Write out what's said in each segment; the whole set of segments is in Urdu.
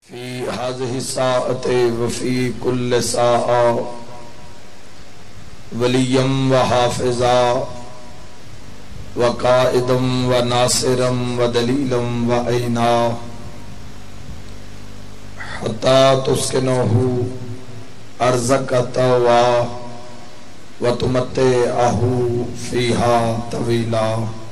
فی هذه الساعة وفی کل ساعة ولیا وحافظا وقائدا وناصرا ودلیلا وعینا حتی تسکنہ ارزق طوعا وتمتعہ فیہا طویلا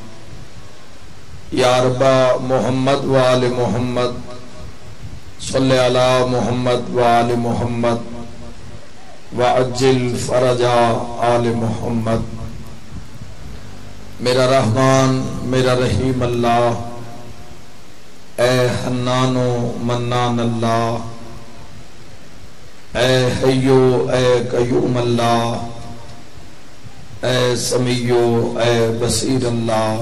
یا رب محمد وآل محمد صلی علی محمد وآل محمد وعجل فرج آل محمد۔ میرا رحمان میرا رحیم اللہ، اے حنان و منان اللہ، اے حیو اے قیوم اللہ، اے سمیع اے بصیر اللہ،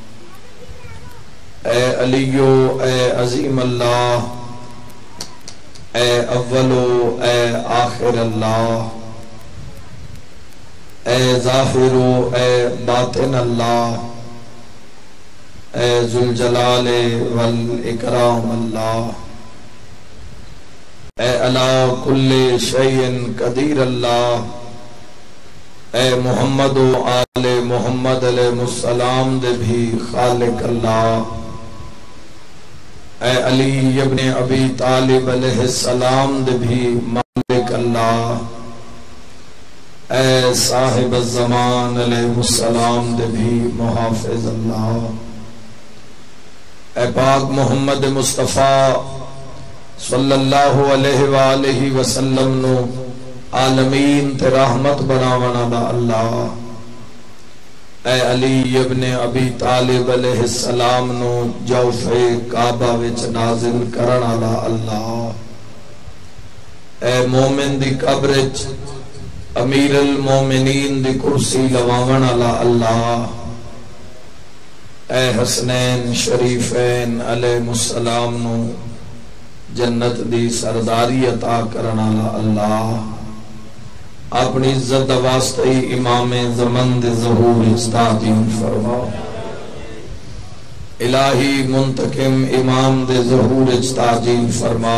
اے علیو اے عظیم اللہ، اے اولو اے آخر اللہ، اے ظاہرو اے باطن اللہ، اے ذوالجلال والاکرام اللہ، اے علی کل شیء قدیر اللہ، اے محمد و آل محمد علیہ السلام دے بھی خالق اللہ، اے علی ابن ابی طالب علیہ السلام دے بھی مالک اللہ، اے صاحب الزمان علیہ السلام دے بھی محافظ اللہ، اے پاک محمد مصطفیٰ صلی اللہ علیہ وآلہ وسلم نو عالمین تے رحمت بناونا دا اللہ، اے علی ابن ابی طالب علیہ السلام نو جوف کعبہ وچ نازل کرنا دا اللہ، اے مومن دی قبرچ امیر المومنین دی کرسی لواونا دا اللہ، اے حسنین شریفین علیہ السلام نو جنت دی سرداری عطا کرنا دا اللہ، اپنی عزت واسطے امام زمن دے ظہور تعظیم فرما، الہی منتقم امام دے ظہور تعظیم فرما،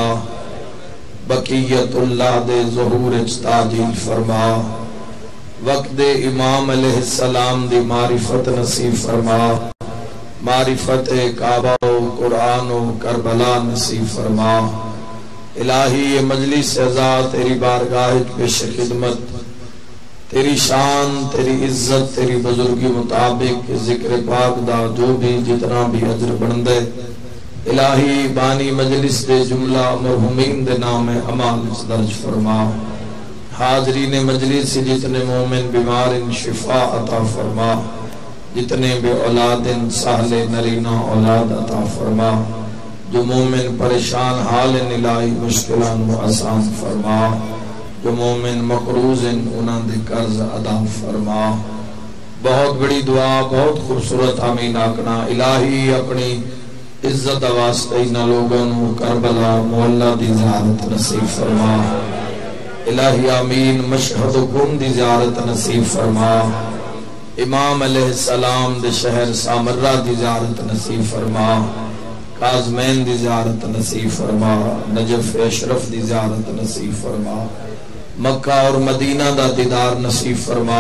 بقیت اللہ دے ظہور تعظیم فرما، وقت امام علیہ السلام دی معرفت نصیب فرما، معرفت کعبہ و قرآن و کربلا نصیب فرما، الہی یہ مجلس ازاد تیری بارگاہ پیش خدمت، تیری شان تیری عزت تیری بزرگی مطابق ذکر پاک دا جو بھی جتنا بھی عجر بندے، الہی بانی مجلس دے جملہ مرحومین دے نام عمال درج فرما، حاضرین مجلس جتنے مومن بیمار شفا عطا فرما، جتنے بے اولاد سہل نرینا اولاد عطا فرما، جو مومن پریشان حال الہی مشکلان و آسان فرما، جو مومن مقروض انہاں دے قرض ادا فرما۔ بہت بڑی دعا بہت خوبصورت آمین آکنا، الہی اپنی عزت واسطے انہاں لوگوں کربلا محلہ دی زیارت نصیب فرما، الہی آمین مشہد و گم دی زیارت نصیب فرما، امام علیہ السلام دے شہر سامرہ دی زیارت نصیب فرما، کاظمین دی زیارت نصیب فرما، نجف اشرف دی زیارت نصیب فرما، مکہ اور مدینہ دا دیدار نصیب فرما،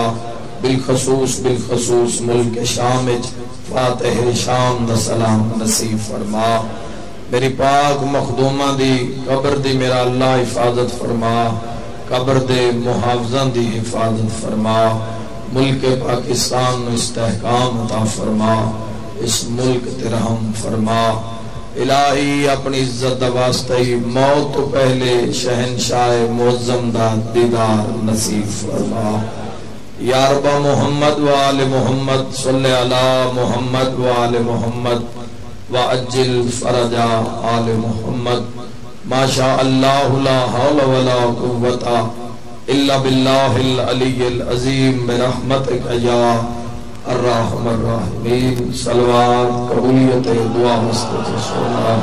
بالخصوص ملک شام فاتح شام دا سلام نصیب فرما، میری پاک مخدومہ دی قبر دی میرا اللہ حفاظت فرما، قبر دے محافظہ دی حفاظت فرما، ملک پاکستان نو استحکام عطا فرما، اس ملک تے رحم فرما، الہی اپنی عزت واسطے موت تو پہلے شہنشاہ معظم دا دیدار نصیب فرما، یا رب محمد وآل محمد صلی علی محمد وآل محمد وعجل فرج آل محمد، ما شاء اللہ لا حول ولا قوة الا باللہ العلی العظیم برحمتک یا الرحم الرحیم۔ صلوات قبولیت دعا مستد رسول اللہ،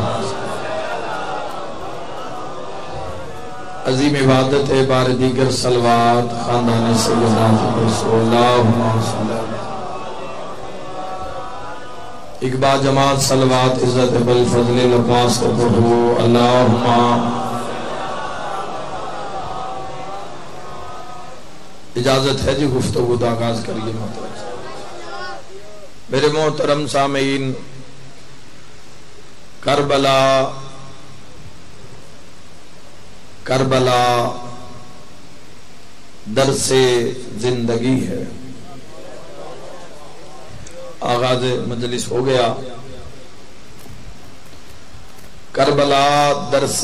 عظیم عبادت بار دیگر صلوات خاندان سیدنا رسول اللہ۔ اقبا جماعت صلوات عزت بالفضل لپاس کو پڑھو اللہم اجازت ہے جی گفتگو کا آغاز کریے محترم میرے محترم سامعین کربلا درس زندگی ہے آغاز مجلس ہو گیا کربلا درس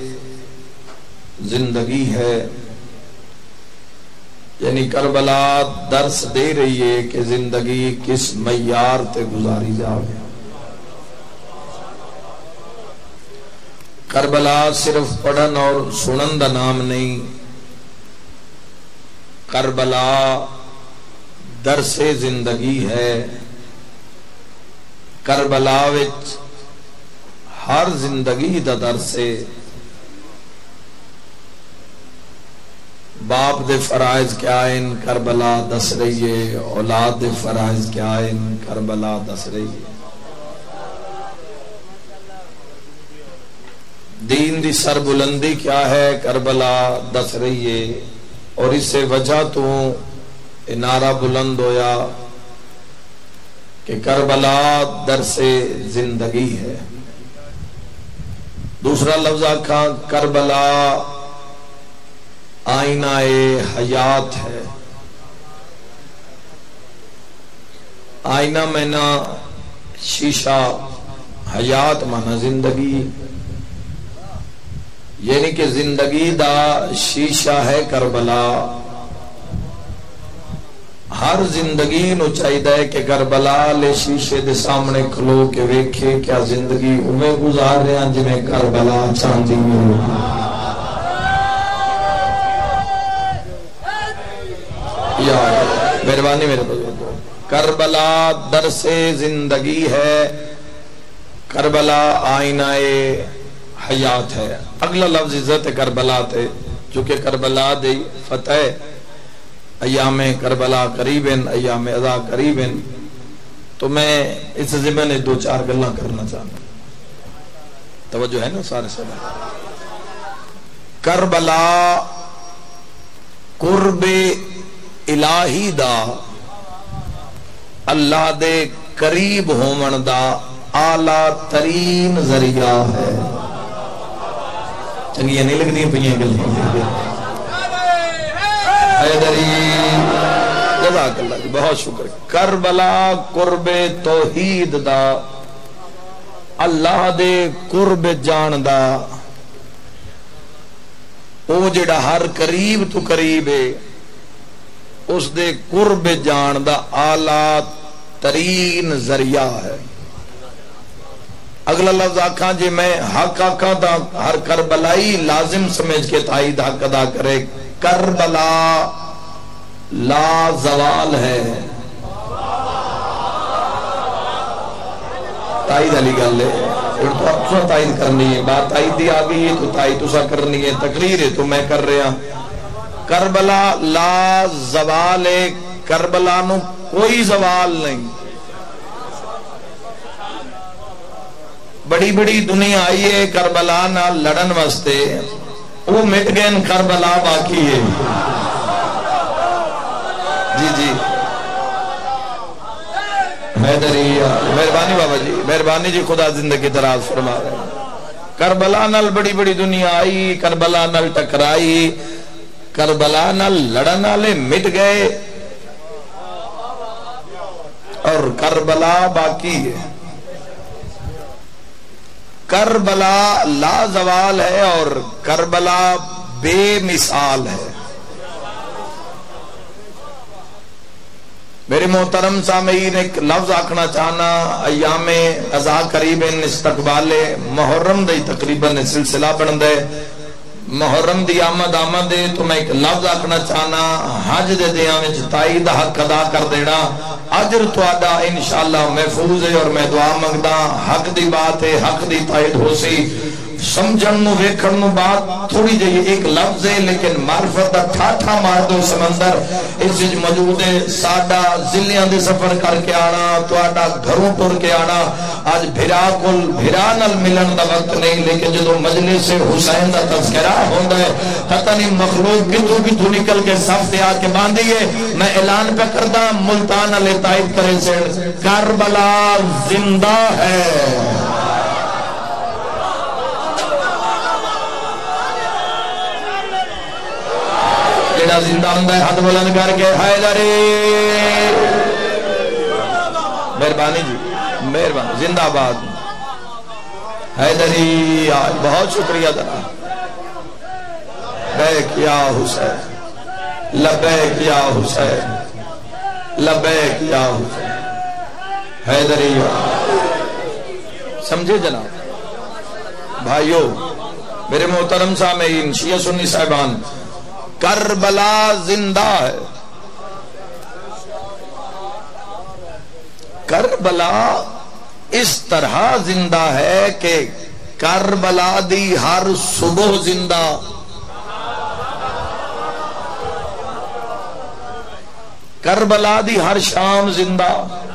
زندگی ہے یعنی کربلا درس دے رہی ہے کہ زندگی کس معیار تے گزاری جاوے کربلا صرف پڑھن اور سنن دا نام نہیں کربلا درس زندگی ہے کربلا وچ ہر زندگی دا درس ہے باپ دے فرائض کیا ہیں کربلا دس رہی ہے اولاد دے فرائض کیا ہیں کربلا دس رہی ہے دین دی سر بلندی کیا ہے کربلا دس رہی ہے اور اس سے وجہ تو نعرہ بلند ہویا کہ کربلا درس زندگی ہے دوسرا لفظ آکھا کربلا آئینہ حیات ہے آئینہ میں نا شیشہ حیات مانا زندگی یعنی کہ زندگی دا شیشہ ہے کربلا ہر زندگی نو چاہیے کہ کربلا لے شیشے دے سامنے کھلو کے ویکھے کیا زندگی انہیں گزار رہے ہیں جنہیں کربلا چاندی میں مہربانی میرے بزرگوں کربلا درس زندگی ہے کربلا آئینہ حیات ہے اگلا لفظ عزت کربلا تے چونکہ کربلا دی فتح ایام کربلا قریبن ایام اذا قریبن تو میں اس ضمن میں دو چار گلاں کرنا چاہتا ہوں توجہ ہے نا سارے سب کربلا قرب الہی دا اللہ دے قریب ہومن دا اعلیٰ ترین ذریعہ ہے چنگیاں نہیں لگنی پہیاں گلیں حیدری جزاک اللہ بہت شکر کربلا قرب توحید دا اللہ دے قرب جان دا او جڑا ہر قریب تو قریب ہے اس دے قرب جان دا اعلیٰ ترین ذریعہ ہے اگلا لفظ آکھاں جی میں حق آکھاں دا ہر کربلائی لازم سمجھ کے تائید حق ادا کرے کربلا لا زوال ہے تائید علی گل ہے تو اب تائید کرنی ہے بات تائید دی آگئی ہے تو تائید اسا کرنی ہے تقریر ہے تو میں کر رہا کربلا لا زوال ہے کربلا نو کوئی زوال نہیں بڑی بڑی دنیا آئی ہے کربلا نہ لڑن واسطے وہ مٹ گئے کربلا باقی ہے جی جی مہربانی بابا جی مہربانی جی خدا زندگی دراز فرما رہے ہیں کربلا نال بڑی بڑی دنیا آئی کربلا نال ٹکرائی کربلا نال لڑن والے مٹ گئے اور کربلا باقی ہے کربلا لا زوال ہے اور کربلا بے مثال ہے میرے محترم سامعین ایک لفظ آکھنا چاہنا ایام قضا قریب استقبال محرم دی تقریباً سلسلہ بن دے محرم دی آمد دے تو میں ایک لفظ آکھنا چاہنا حج دے دیاں وچ تائید حق ادا کر دینا اجر تواڈا انشاءاللہ محفوظ ہے اور میں دعا منگدا حق دی بات ہے حق دی تائید ہو سی سمجھن نو ویکھن نو بات تھوڑی جہی ایک لفظ ہے لیکن معرفت دا ٹھاٹھا مار دو سمندر اس وچ موجود ہے ساڈا ضلعیاں دے سفر کر کے آنا تہاڈا گھروں ٹر کے آنا اج بھرا کول بھرا نال ملن دا وقت نہیں لیکن جدوں مجلس حسین دا تذکرہ ہوندا ہے پتہ نہیں مخلوق کتھوں نکل کے صف تے آ کے باندھی ہے میں اعلان پہ کردا ملتان والے تائید کرے سے کربلا زندہ ہے جڑا زندہ ہوندا ہے ہاتھ بلند کر کے حیدری مہربانی جی مہربانی زندہ باد حیدری آج بہت شکریہ ذرا لبیک یا حسین لبیک یا حسین لبیک یا حسین حیدری سمجھے جناب بھائیو میرے محترم سامعین شیعہ سنی صاحبان کربلا زندہ ہے کربلا اس طرح زندہ ہے کہ کربلا دی ہر صبح زندہ کربلا دی ہر شام زندہ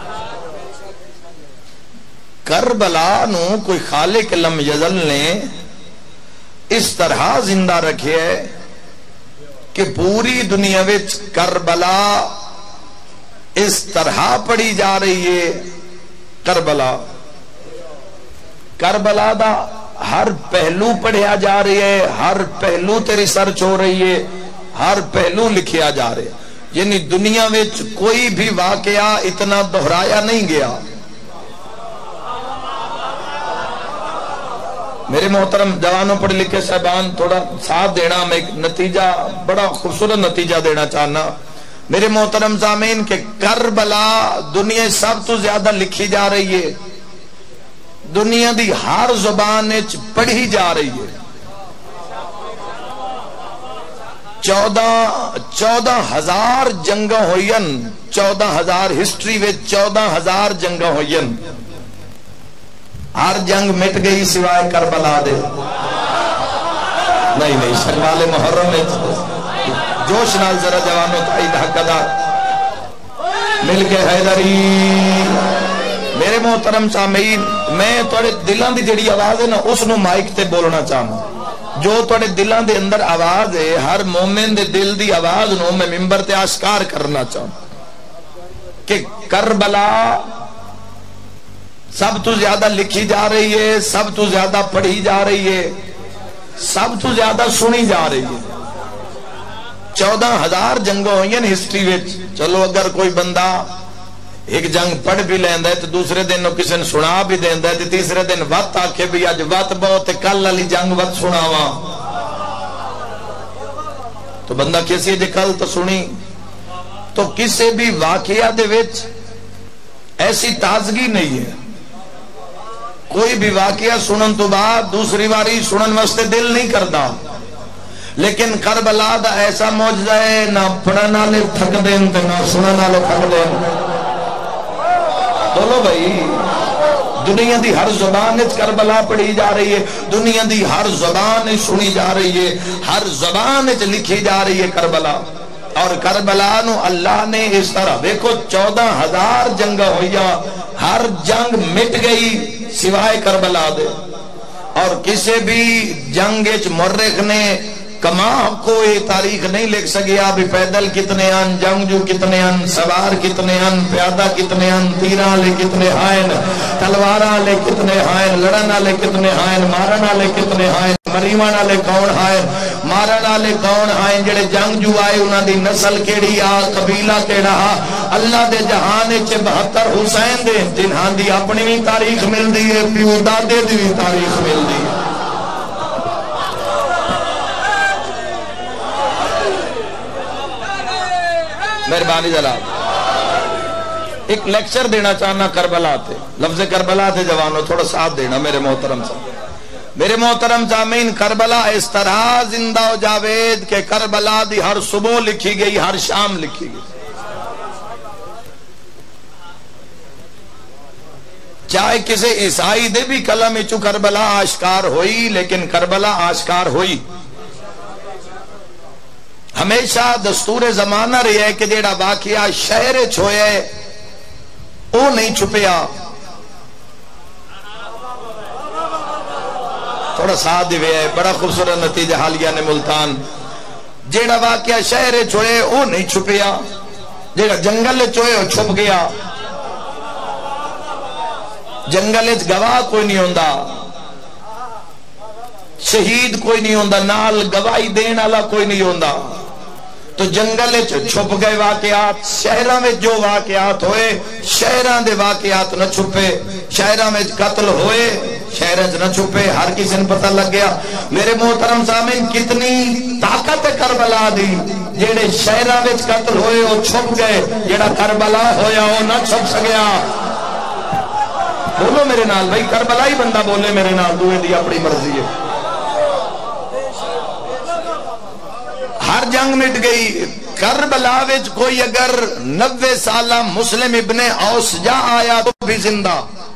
کربلا نو کوئی خالق لم یزل نے اس طرح زندہ رکھے ہے کہ پوری دنیا وچ کربلا اس طرح پڑھی جا رہی ہے کربلا کربلا دا ہر پہلو پڑھیا جا رہی ہے ہر پہلو تے ریسرچ ہو رہی ہے ہر پہلو لکھیا جا رہا ہے یعنی دنیا وچ کوئی بھی واقعہ اتنا دہرایا نہیں گیا میرے محترم جوانوں پڑھ لکھے صاحبان تھوڑا ساتھ دینا میں ایک نتیجہ بڑا خوبصورت نتیجہ دینا چاہنا میرے محترم سامعین کہ کربلا دنیا سب تو زیادہ لکھی جا رہی ہے دنیا دی ہر زبان وچ پڑھی جا رہی ہے 14,000 جنگاں ہوئین 14,000 ہسٹری وچ 14,000 جنگاں ہوئین ہر جنگ مٹ گئی سوائے کربلا دے نہیں شکال محرم میں جوش نال ذرا جوانوں تائید حق ادا مل کے حیدری میرے محترم سامعین میں توڑے دلان دی جڑی آواز ہے نا اس نو مائک تے بولنا چاہنا جو توڑے دلان دے اندر آواز ہے ہر مومن دے دل دی آواز نو میں ممبر تے آشکار کرنا چاہوں کہ کربلا سب تو زیادہ لکھی جا رہی ہے سب تو زیادہ پڑھی جا رہی ہے سب تو زیادہ سنی جا رہی ہے 14,000 جنگوں ہوئی ہیں ہسٹری وچ چلو اگر کوئی بندہ ایک جنگ پڑھ بھی لیندہ ہے تو دوسرے دن کسی نے سنا بھی دیندہ ہے تو تیسرے دن وقت آکھے بھی آج وقت بہت کل علی جنگ وقت سناوا تو بندہ کسی جے کل تو سنی تو کسی بھی واقعہ دے وچ ایسی تازگی نہیں ہے کوئی بھی واقعہ سنن تو بعد دوسری باری سنن واسطے دل نہیں کرتا لیکن کربلا دا ایسا معجزہ ہے نہ پڑھن والے تھک دین تے نہ سنن والے تھک دین بولو بھائی دنیا دی ہر زبان وچ کربلا پڑھی جا رہی ہے دنیا دی ہر زبان سنی جا رہی ہے ہر زبان وچ لکھی جا رہی ہے کربلا اور کربلا نو اللہ نے اس طرح دیکھو 14,000 جنگ ہویا ہر جنگ مٹ گئی سوائے کربلا دے اور کسی بھی جنگ وچ مورخ نے کما کوئی تاریخ نہیں لکھ سکیا بھی پیدل کتنے ان جنگجو کتنے ان سوار کتنے ان پیادہ کتنے ان تیراں لے کتنے ہائن تلواراں لے کتنے ہائن لڑن والے کتنے ہائن مارن والے کتنے ہائن مریواں والے کون ہائن مارن والے کون ہائن جڑے جنگجو آئے انہاں دی نسل کیڑی آ قبیلہ کیڑا اللہ دے جہان وچ 72 حسین دے جنہاں دی اپنی بھی تاریخ ملدی ہے پیو دادے دی بھی تاریخ ملدی ہے مہربانی جناب ایک لیکچر دینا چاہنا کربلا تے لفظ کربلا تے جوانوں تھوڑا ساتھ دینا میرے محترم سامعین کربلا اس طرح زندہ ہو جاوید کہ کربلا دی ہر صبح لکھی گئی ہر شام لکھی گئی چاہے کسی عیسائی دے بھی کلم چو کربلا آشکار ہوئی، لیکن کربلا آشکار ہوئی۔ ہمیشہ دستور زمانہ رہی ہے کہ جیڑا واقعہ شہر چھوئے وہ نہیں چھپیا۔ تھوڑا ساتھ دیوے ہے، بڑا خوبصورت نتیجہ حالیہ نے ملتان۔ جیڑا واقعہ شہر چھوئے وہ نہیں چھپیا، جیڑا جنگل چھوئے وہ چھپ گیا۔ جنگل گواہ کوئی نہیں ہوندہ، شہید کوئی نہیں ہوندہ، نال گواہی دین والا کوئی نہیں ہوندہ۔ تو جنگل چھپ گئے واقعات، شہرہ میں جو واقعات ہوئے شہرہ دے واقعات نہ چھپے، شہرہ میں قتل ہوئے شہرہ نہ چھپے، ہر کسی نے پتہ لگ گیا۔ میرے محترم سامعین کتنی طاقت کربلا دی، جیڑے شہرہ میں قتل ہوئے وہ چھپ گئے، جیڑا کربلا ہویا وہ نہ چھپ سکیا۔ بولو میرے نال بھائی، کربلا ہی بندہ بولے میرے نال، دوئے دی اپنی مرضی ہے۔ ہر جنگ مٹ گئی۔ کربلا وچ کوئی اگر 90 سالہ مسلم ابن اوس جا آیا تو بھی زندہ،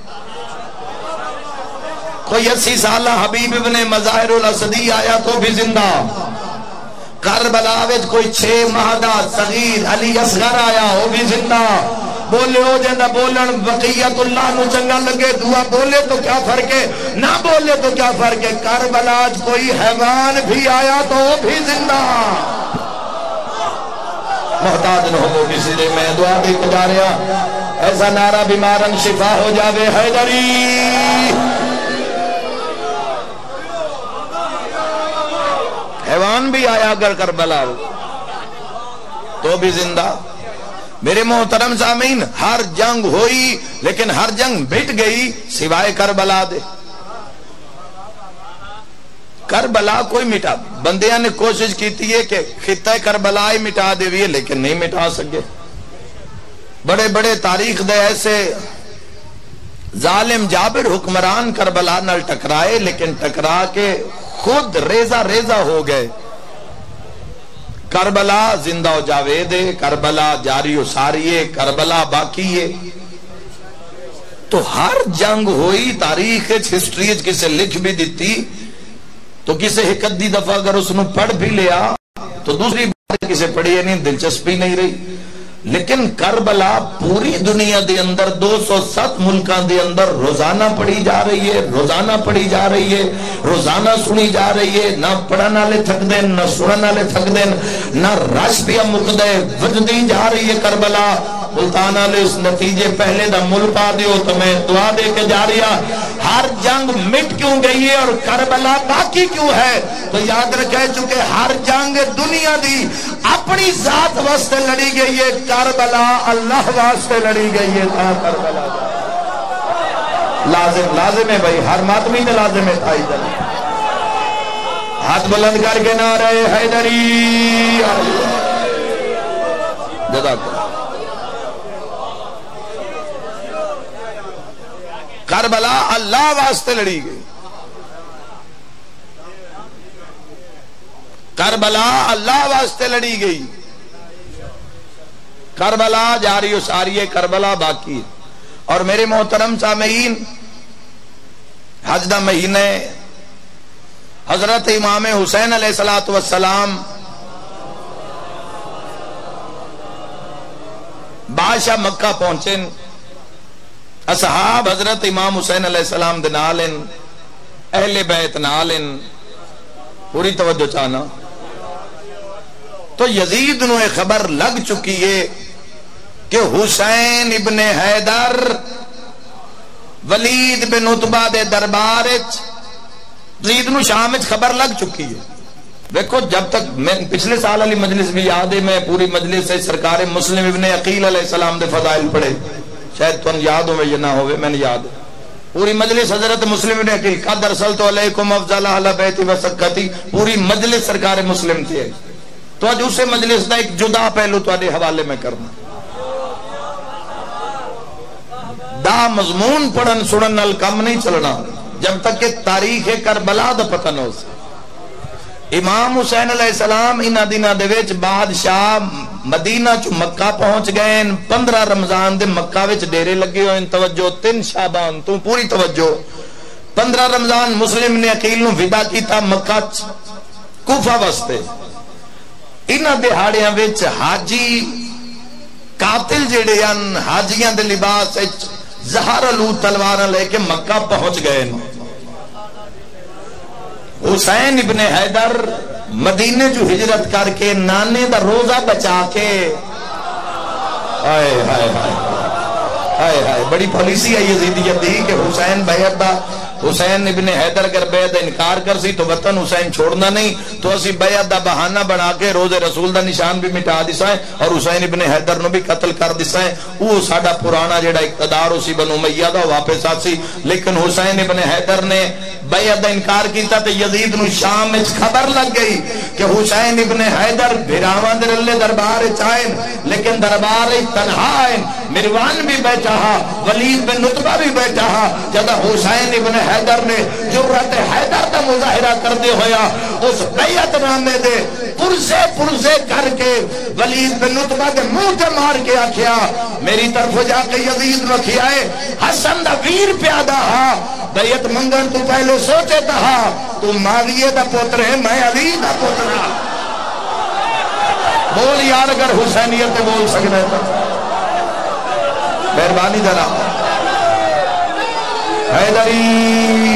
کوئی 80 سالہ حبیب ابن مظاہر الاسدی آیا تو بھی زندہ، کربلا وچ کوئی 6 ماہ دا صغیر علی اصغر آیا وہ بھی زندہ۔ بولے ہو جاندہ بولن بقیت اللہ نو چنگا لگے، دعا بولے تو کیا فرق ہے، نہ بولے تو کیا فرق ہے۔ کربلا کوئی حیوان بھی آیا تو وہ بھی زندہ۔ محتاج نہ ہو کسی دے، میں دعا بھی جا رہا، ایسا نعرہ بیمارن شفا ہو جاوے حیدری۔ حیوان بھی آیا اگر کربلا تو بھی زندہ۔ میرے محترم سامعین، ہر جنگ ہوئی لیکن ہر جنگ بٹ گئی سوائے کربلا دے۔ کربلا کوئی مٹا، بندیاں نے کوشش کیتی ہے کہ خطہ کربلا ہی مٹا دے ہوئے لیکن نہیں مٹا سکے۔ بڑے بڑے تاریخ دے ایسے ظالم جابر حکمران کربلا نال ٹکرائے، لیکن ٹکرا کے خود ریزہ ریزہ ہو گئے۔ کربلا زندہ و جاوید ہے، کربلا جاری و ساری ہے، کربلا باقی ہے۔ تو ہر جنگ ہوئی تاریخ ہسٹری کسے لکھ بھی دیتی تو کسے ایک ادھی دفعہ اگر اس نے پڑھ بھی لیا تو دوسری بار کسے پڑھی ہے نہیں، دلچسپی نہیں رہی۔ لیکن کربلا پوری دنیا دے اندر 207 ملکان دے اندر روزانہ پڑھی جا رہی ہے، روزانہ پڑھی جا رہی ہے، روزانہ سنی جا رہی ہے۔ نہ پڑھنا لے تھک دیں، نہ سننا لے تھک دیں، نہ رش پیا مقدے وجدی جا رہی ہے کربلا۔ ملتانہ لے اس نتیجے پہلے دا مل پا دیو تو میں دعا دے کے جا رہا۔ ہر جنگ مٹ کیوں گئی ہے اور کربلا باقی کیوں ہے؟ تو یاد رکھے چونکہ ہر جنگ دنیا دی اپنی ذات واسطے لڑی گئی ہے، کربلا اللہ واسطے لڑی گئی ہے۔ کربلا لازم ہے بھائی، ہر ماتمی نے لازم ہے۔ ہاتھ بلند کر کے نعرہ حیدری جزاک اللہ۔ کربلا اللہ واسطے لڑی گئی، کربلا اللہ واسطے لڑی گئی، کربلا جاری و ساری ہے، کربلا باقی ہے۔ اور میرے محترم سامعین، حج دا مہینے حضرت امام حسین علیہ السلام بادشاہ مکہ پہنچے، اصحاب حضرت امام حسین علیہ السلام دے نالن، اہل بیت نالن، پوری توجہ چاہنا۔ تو یزید نو ایک خبر لگ چکی ہے کہ حسین ابن حیدر ولید بن عتبہ دے دربار یزید نو شام خبر لگ چکی ہے۔ دیکھو جب تک میں پچھلے سال علی مجلس بھی یاد ہے، میں پوری مجلس سے سرکار مسلم ابن عقیل علیہ السلام دے فضائل پڑھے، شاید تم یاد ہوئے یا نہ ہوئے، میں نے یاد ہے پوری مجلس حضرت مسلم ابن عقیل قد ارسلت علیکم افضل اہل بیت و سکتی، پوری مجلس سرکار مسلم تھی۔ تو آج اسے مجلس دا ایک جدا پہلو تو آدھے حوالے میں کرنا، دا مضمون پڑھن سنن نال کم نہیں چلنا جب تک کہ تاریخ کربلا دا پتہ نہ ہو سکے۔ امام حسین علیہ السلام انہاں دناں دے وچ بادشاہ مدینہ چو مکہ پہنچ گئے 15 رمضان دے مکہ وچ ڈیرے لگے ہوئے توجہ 3 شعبان تو پوری توجہ 15 رمضان مسلم نے عقیل نو ودا کیتا مکہ کوفہ واسطے انہاں دہاڑیاں وچ حاجی قاتل جڑے ان حاجیاں دے لباس وچ زہر آلود تلواراں لے کے مکہ پہنچ گئے حسین ابن حیدر مدینے جو ہجرت کر کے نانے دا روزہ بچا کے ہائے ہائے ہائے ہائے ہائے بڑی پالیسی ہے یزیدیت دی کہ حسین بیعت دا حسین ابن حیدر اگر بیعت انکار کر سی تو وطن حسین چھوڑنا نہیں تو اسی بیعت دا بہانہ بنا کے روز رسول دا نشان بھی مٹا دیسائیں اور حسین ابن حیدر نو بھی قتل کر دیسائیں وہ ساڑا پرانا جڑا اقتدار اسی بنو امیہ دا واپس آسی لیکن حسین ابن حیدر نے بیعت دا انکار کیتا تے یزید نو شام میں خبر لگ گئی کہ حسین ابن حیدر بھراوان در اللہ دربار چاہیں لیکن دربار تنہا آئیں مروان بھی بیٹھا ہا ولید بن نطبہ بھی بیٹھا ہا جدہ حسین ابن حیدر نے جرات حیدر دا مظاہرہ کر دے ہویا اس بیعت نامے دے پرزے کر کے ولید بن نطبہ دے منہ تے مار کے آکھیا میری طرف جا کے یزید رکھی آئے حسن دا ویر پیادا ہا بیعت منگن تو پہلے سوچے تھا تو معاویہ دا پوتر ہے میں علی دا پوتر ہاں بول یار اگر حسینیت بول سکنے تھا مہربانی ذرا حیدری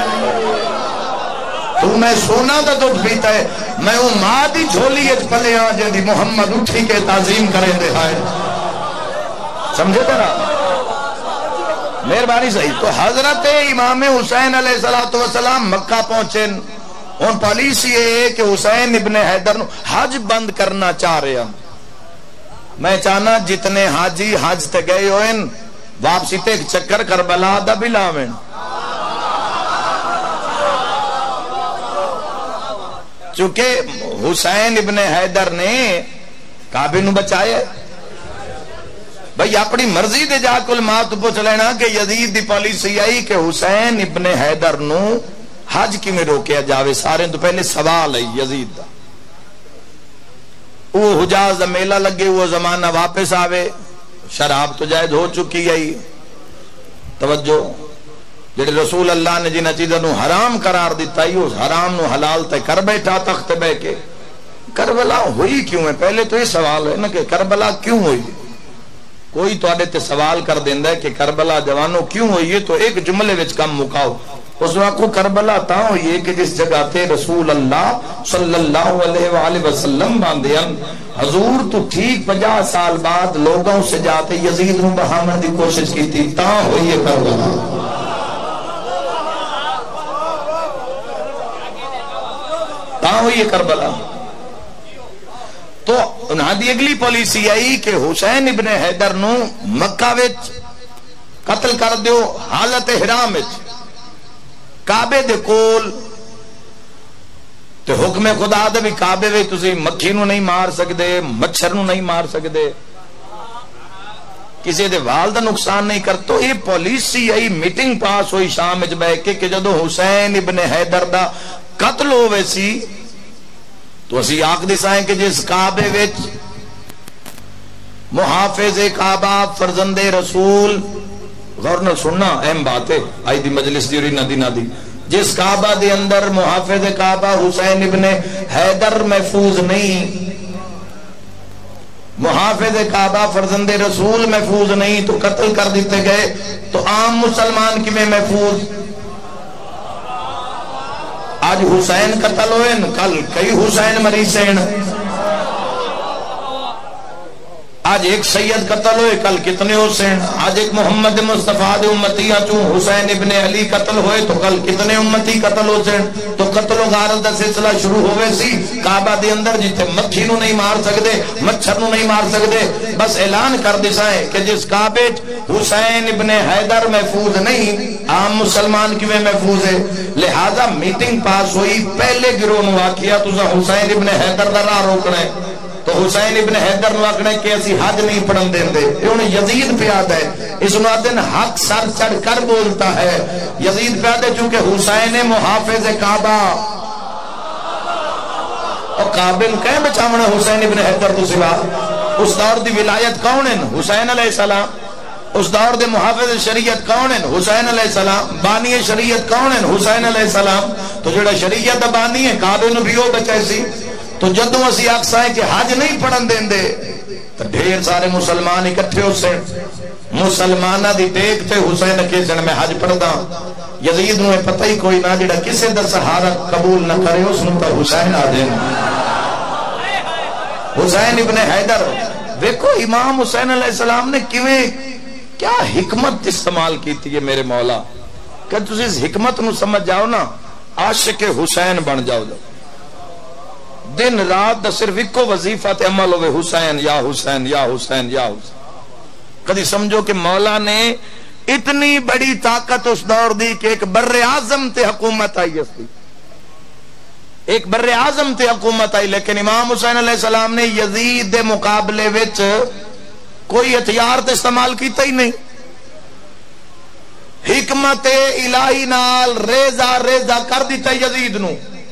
تو میں سونا دا دودھ پیتا ہے میں وہ ماں دی جھولی اچ پلے آجے دی محمد اٹھی کے تعظیم کریں دے ہائے سمجھے تھا مہربانی صحیح تو حضرت امام حسین علیہ السلام مکہ پہنچے ان پالیسی ہے کہ حسین ابن حیدر حج بند کرنا چاہ رہے ہیں میں چاہنا جتنے حاجی حج تے گئے ہوئے واپسی تے ایک چکر کربلا دا بھی لاویں چونکہ حسین ابن حیدر نے کعبے نو بچایا بھئی اپنی مرضی دے جا کل مات پوچھ لینا کہ یزید دی پالیسی آئی کہ حسین ابن حیدر نو حج کی میں روکیا جاوے سارے تو پہلے سوال ہے یزید دا وہ حجاز دا میلہ لگے وہ زمانہ واپس آوے شراب تو جائز ہو چکی ہے توجہ جڑے رسول اللہ نے جنہ چیزوں نو حرام قرار دیتا ہے اس حرام نو حلال تے کر بیٹھا تخت بے کے کربلا ہوئی کیوں ہے پہلے تو یہ سوال ہے نا کہ کربلا کیوں ہوئی کوئی تو آڈے تے سوال کر دیندہ ہے کہ کربلا جوانوں کیوں ہوئی ہے تو ایک جملے وچ کم مکاؤ اس وقت کو کربلا تا ہوئی ہے کہ جس جگہ تے رسول اللہ صلی اللہ علیہ وآلہ وسلم باندھیاں حضور تو ٹھیک 50 سال بعد لوگوں سے جاتے یزید نو بہامن دی کوشش کی تھی تا ہوئی ہے کربلا تا ہوئی ہے کربلا تو انہاں دی اگلی پالیسی آئی کہ حسین ابن حیدر نو مکہ وچ قتل کر دیو حالت حرام وچ کعبے دے کول تے حکم خدا دے بھی کعبے وچ تسی مکھی نو نہیں مار سکدے مچھر نو نہیں مار سکدے کسی دے وال دا نقصان نہیں کر تو یہ پالیسی آئی میٹنگ پاس ہوئی شام وچ بیٹھ کے کہ جدو حسین ابن حیدر دا قتل ہوئے سی تو اسی آنکھ دسائیں کہ جس کعبے وچ محافظ کعبہ فرزند رسول غور نہ سننا اہم بات ہے آئی دی مجلس دی نہ دی جس کعبہ دے اندر محافظ کعبہ حسین ابن حیدر محفوظ نہیں محافظ کعبہ فرزند رسول محفوظ نہیں تو قتل کر دیتے گئے تو عام مسلمان کی میں محفوظ آج حسین قتل ہوئے کل کئی حسین مریضین آج ایک سید قتل ہوئے کل کتنے حسین آج ایک محمد مصطفیٰ دے امتیاں چون حسین ابن علی قتل ہوئے تو کل کتنے امتی قتل حسین تو قتل و غارت دا سلسلہ شروع ہوئے سی کعبہ دے اندر جیتے مکھی نو نہیں مار سکدے مچھر نو نہیں مار سکدے بس اعلان کر دیسائیں کہ جس کعبے حسین ابن حیدر محفوظ نہیں عام مسلمان کی میں محفوظ ہے لہذا میٹنگ پاس ہوئی پہلے گروہ نو واقعہ تو حسین ابن حیدر دا راہ روکنا ہے تو حسین ابن حیدر نو آکھنے کہ اسی حج نہیں پڑھن دیں دے یہ انہیں یزید پیاد ہے اس نوادن حق سر چڑھ کر بولتا ہے یزید پیاد ہے چونکہ حسین محافظ کعبہ اور قابل کہیں بچامنا حسین ابن حیدر تو سوا اس دور دی ولایت کون ہیں؟ حسین علیہ السلام. اس دور دے محافظ شریعت کون ہیں؟ حسین علیہ السلام. بانی شریعت کون ہیں؟ حسین علیہ السلام. تو جڑا شریعت بانی ہے کعبے نو بھی وہ بچائے سی. تو جدوں اسی آکھساں کہ حج نہیں پڑھن دیندے تو ڈھیر سارے مسلمان اکٹھے ہو سے مسلمانہ دی ٹیک تے حسین کے جن میں حج پڑھدا. یزید نو پتہ ہی کوئی نہ جڑا کسے دا سہارا قبول نہ کرے اس نو تا حسین آ دین. حسین ابن حیدر دیکھو امام حسین علیہ السلام نے کیا حکمت استعمال کیتی ہے میرے مولا کہ تسی اس حکمت نو سمجھ جاؤ نا عاشق حسین بن جاؤ. دن رات دا صرف ایک وظیفہ تے عمل ہوئے حسین یا حسین یا حسین یا حسین. کدی سمجھو کہ مولا نے اتنی بڑی طاقت اس دور دی کہ ایک بر اعظم تے حکومت آئی اس دی. ایک بر اعظم تے حکومت آئی لیکن امام حسین علیہ السلام نے یزید دے مقابلے وچ کوئی ہتھیار تے استعمال کیتا ہی نہیں. حکمت الہی نال ریزہ ریزہ کر دیتا یزید نو.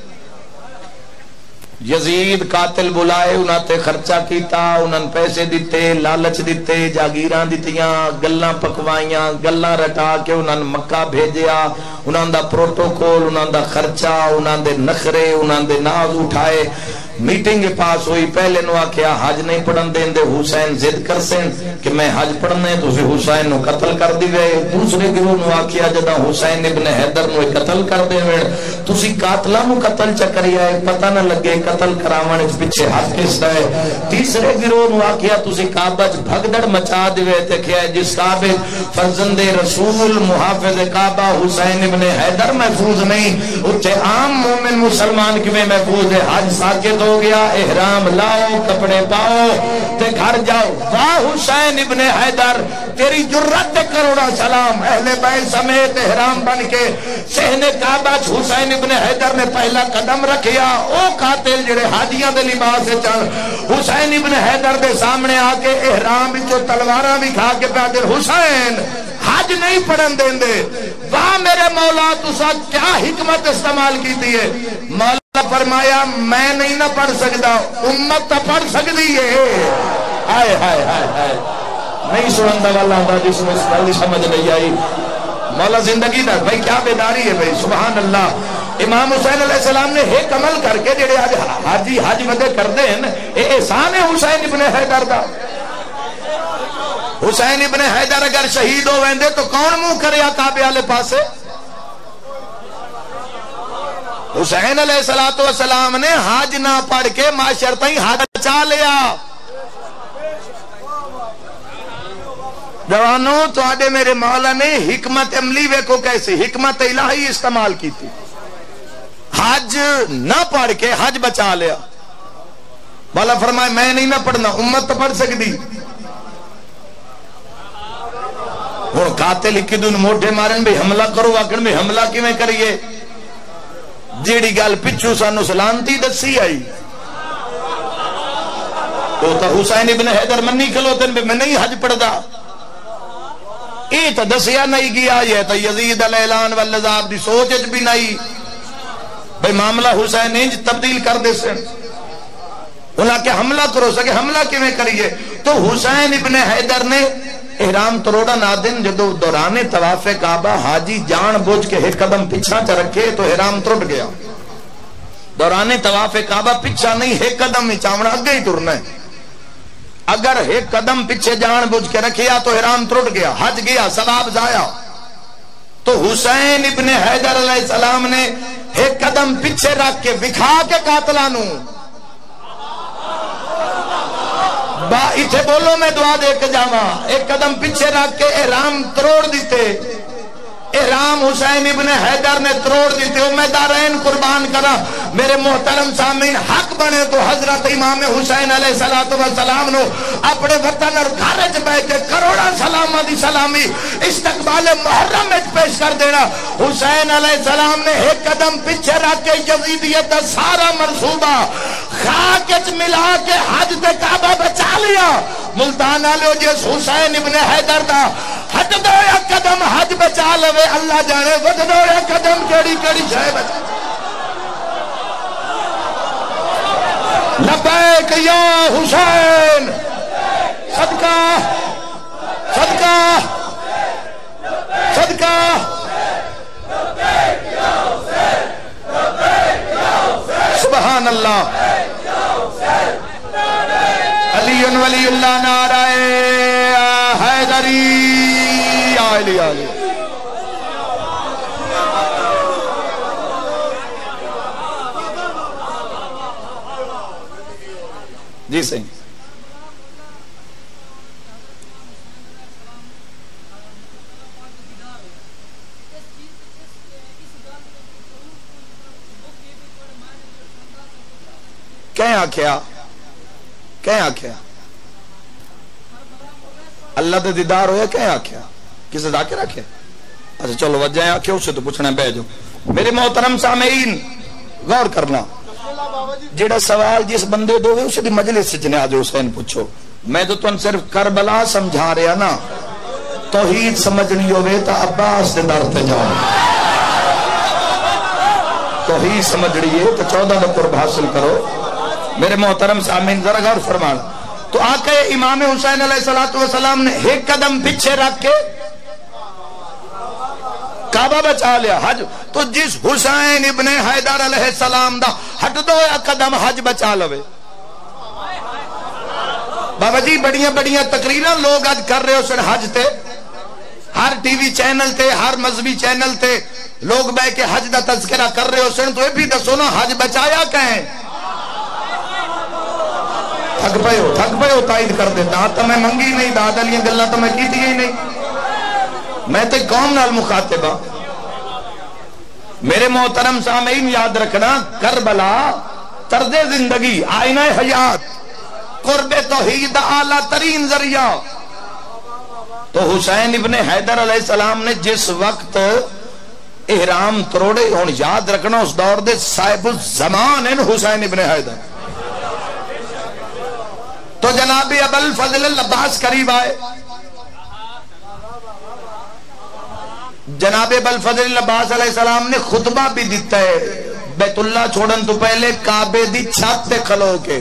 یزید قاتل بلائے انہاں تے خرچہ کیتا انہاں پیسے دیتے لالچ دیتے جاگیراں دیتیاں گلاں پکوائیاں گلاں رٹا کے انہاں مکہ بھیجیا. انہاں دا پروٹوکول انہاں دا خرچہ انہاں دے نخرے انہاں دے ناز اٹھائے. میٹنگ پاس ہوئی پہلے نو آکھیا حج نہیں پڑھن دین دے. حسین ضد کر سن کہ میں حج پڑھنے تو حسین نو قتل کر دیوے. دوسرے گروہ نو آکھیا جدا حسین ابن حیدر نو قتل کر دیوے تسی قاتلاں نو قتل چکریا ہے پتہ نہ لگے قتل کراون وچ پیچھے ہاتھ کس دا ہے. تیسرے گروہ نو آکھیا تسی کعبہ وچ بھگدڑ مچا دیوے تے کہیا جس کعبے فرزند رسول محافظ کعبہ حسین ابن حیدر محفوظ نہیں اوتھے عام مومن مسلمان کیویں محفوظ ہے. حج ساکت ہو گیا احرام لاؤ کپڑے پاؤ تے گھر جاؤ. واہ حسین ابن حیدر تیری جرت کروڑا سلام. اہل بیت سمیت احرام بن کے صحن کعبہ حسین ابن حیدر نے پہلا قدم رکھیا. او قاتل جڑے حاجیاں دے لباس چڑھ حسین ابن حیدر دے سامنے آ کے احرام وچوں تلواراں بھی کھا کے پیا دے حسین حج نہیں پڑھن دین دے. واہ میرے مولا تسا کیا حکمت استعمال کیتی ہے. مولا فرمایا میں نہیں نہ پڑھ سکتا امت تو پڑھ سکتی ہے. ہائے ہائے ہائے ہائے نہیں سنندا والا ہوندا جس میں اس گل دی سمجھ نہیں آئی. مولا زندگی دا بھائی کیا بیداری ہے بھائی سبحان اللہ. امام حسین علیہ السلام نے ایک عمل کر کے جڑے آج حاجی حج ودے کردے ہیں اے احسان ہے حسین ابن حیدر دا. حسین ابن حیدر اگر شہید ہو ویندے تو کون منہ کریا کعبے والے پاسے. حسین علیہ السلام نے حج نہ پڑھ کے معاشر تائیں حج چا لیا. جوانوں تو آڈے میرے مولا نے حکمت عملی ویکھو کیسے حکمت الہی استعمال کی تھی. حج نہ پڑھ کے حج بچا لیا. مولا فرمائے میں نہیں نہ پڑھنا امت تو پڑھ سکتی. اور قاتل ایک دن موٹے مارن بھی حملہ کرو واقعن بھی حملہ کی میں کریے. جیڑی گال پچھو سانو سلامتی دسی آئی تو تا حسین ابن حیدر منی کھلوتن بھی میں نہیں حج پڑھ دا. ای تا دسیا نہیں گیا یہ تا یزید الاعلان والعذاب دی سوچ بھی نہیں بھئی معاملہ حسین انج تبدیل کر دے سے انہاں کہ حملہ کرو سکے حملہ کی میں کریے. تو حسین ابن حیدر نے احرام تروڑا نادن جدو دوران طواف کعبہ حاجی جان بوجھ کے ایک قدم پیچھا چا رکھے تو احرام ترٹ گیا. دوران طواف کعبہ پیچھا نہیں ایک قدم ہی چاونا اگے ہی ٹرنا ہے. اگر ایک قدم پیچھے جان بوجھ کے رکھیا تو احرام ترٹ گیا حج گیا ثواب ضائع. تو حسین ابن حیدر علیہ السلام نے ایک قدم پیچھے رکھ کے وکھا کے قاتلانو اتھے بولو میں دعا دے کے جاواں. ایک قدم پیچھے رکھ کے احرام تروڑ دیتے. احرام حسین ابن حیدر نے تروڑ دیتے. امیدارین قربان کرا میرے محترم سامعین حق بنے تو حضرت امام حسین علیہ السلام نو اپنے وطن اور گھر وچ بیٹھ کے کروڑا سلامہ دی سلامی استقبال محرم وچ پیش کر دینا. حسین علیہ السلام نے ایک قدم پیچھے رکھ کے یزیدیت دا سارا منصوبہ خاک وچ ملا کے حج تے کعبہ بچا لیا. ملتان والے جس حسین ابن حیدر دا ہٹ دو یا قدم حج بچا لوے اللہ جانے وٹ دو یا قدم کیڑی کیڑی شے بچا. لبیک یا حسین صدقہ صدقہ صدقہ سبحان اللہ علی ولی اللہ نعرہ حیدری علی علی جی صحیح کہیں آکھیا اللہ دے دیدار ہویا کہیں آکھیا کسے ذاکر آکھیا اچھا چلو وجہ آکھیا اسے تو پوچھنا بے جو میرے محترم سامعین غور کرنا جیڑا سوال جس بندے دو گے اسے دی مجلس سے جنہیں آج حسین پوچھو میں تو تن صرف کربلا سمجھا رہا نا توحید سمجھنی ہوئے تا عباس دے در تے جاؤ توحید سمجھنی ہے تو 14 دا قرب حاصل کرو میرے محترم سامعین ذرا غور فرمان تو آقا امام حسین علیہ السلام نے ایک قدم پیچھے رکھ کے کعبہ بچا لیا حج تو جس حسین ابن حیدر علیہ السلام دا ہٹ دو یا قدم حج بچا لوے بابا جی بڑیاں تقریریں لوگ آج کر رہے ہو سن حج تے ہر ٹی وی چینل تے ہر مذہبی چینل تے لوگ بے کے حج دا تذکرہ کر رہے ہو سن تو یہ بھی دسو نا حج بچایا کہیں تھک پے ہو تائید کر دیتا تو میں منگی نہیں داد علیہ گلہ تو میں کی دی ہی نہیں میں تے قوم نال مخاطبہ میرے محترم سامعین یاد رکھنا کربلا طرز زندگی آئینہ حیات قرب توحید اعلیٰ ترین ذریعہ تو حسین ابن حیدر علیہ السلام نے جس وقت احرام تروڑے ہون یاد رکھنا اس دور دے صاحب الزمان ہیں حسین ابن حیدر تو جناب ابو الفضل العباس قریب آئے جناب ابو الفضل العباس علیہ السلام نے خطبہ بھی دیتا ہے بیت اللہ چھوڑن تو پہلے کعبے دی چھت تے کھلو کے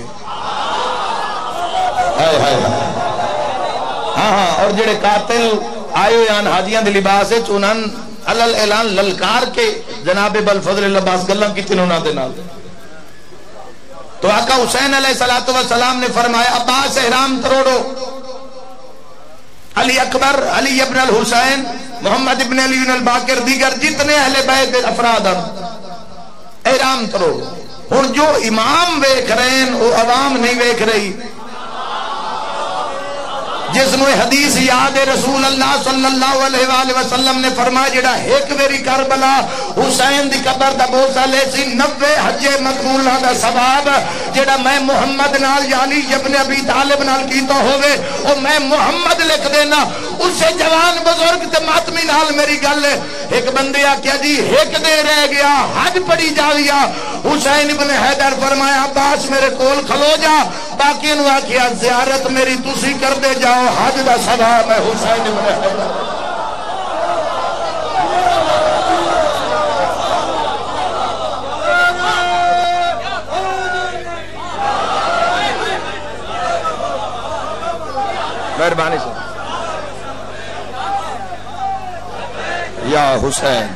ہاں اور جڑے قاتل آئے ہوئے حاجیاں دے لباس ہے چونن علل اعلان للکار کے جناب ابو الفضل العباس گلاں کیتی انہاں دے نال تو آقا حسین علیہ السلام نے فرمایا عباس احرام تروڑو علی اکبر علی ابن الحسین محمد ابن علی الباقر دیگر جتنے اہل بیت افراد احرام تروڑو اور جو امام ویکھ رہے ہیں وہ عوام نہیں ویکھ رہی جس نوے حدیث یاد رسول اللہ صلی اللہ علیہ وآلہ وسلم نے فرمایا جڑا ایک میری کربلا حسین دی قبر دا بوسہ لے سی 90 حج مقبولہ دا ثواب جڑا میں محمد نال یعنی ابن ابی طالب نال کیتا ہوئے اور میں محمد لکھ دینا اس سے جوان بزرگ تے ماتمی نال میری گل ہے ایک بندیا کیا جی ایک دے رہ گیا حج پڑی جاویا حسین ابن حیدر فرمایا عباس میرے کول کھلو جا باقی انہوں کیا زیارت میری تسی کر دے جاؤ حج دا ثواب ہے حسین ابن حیدر مہربانی سے یا حسین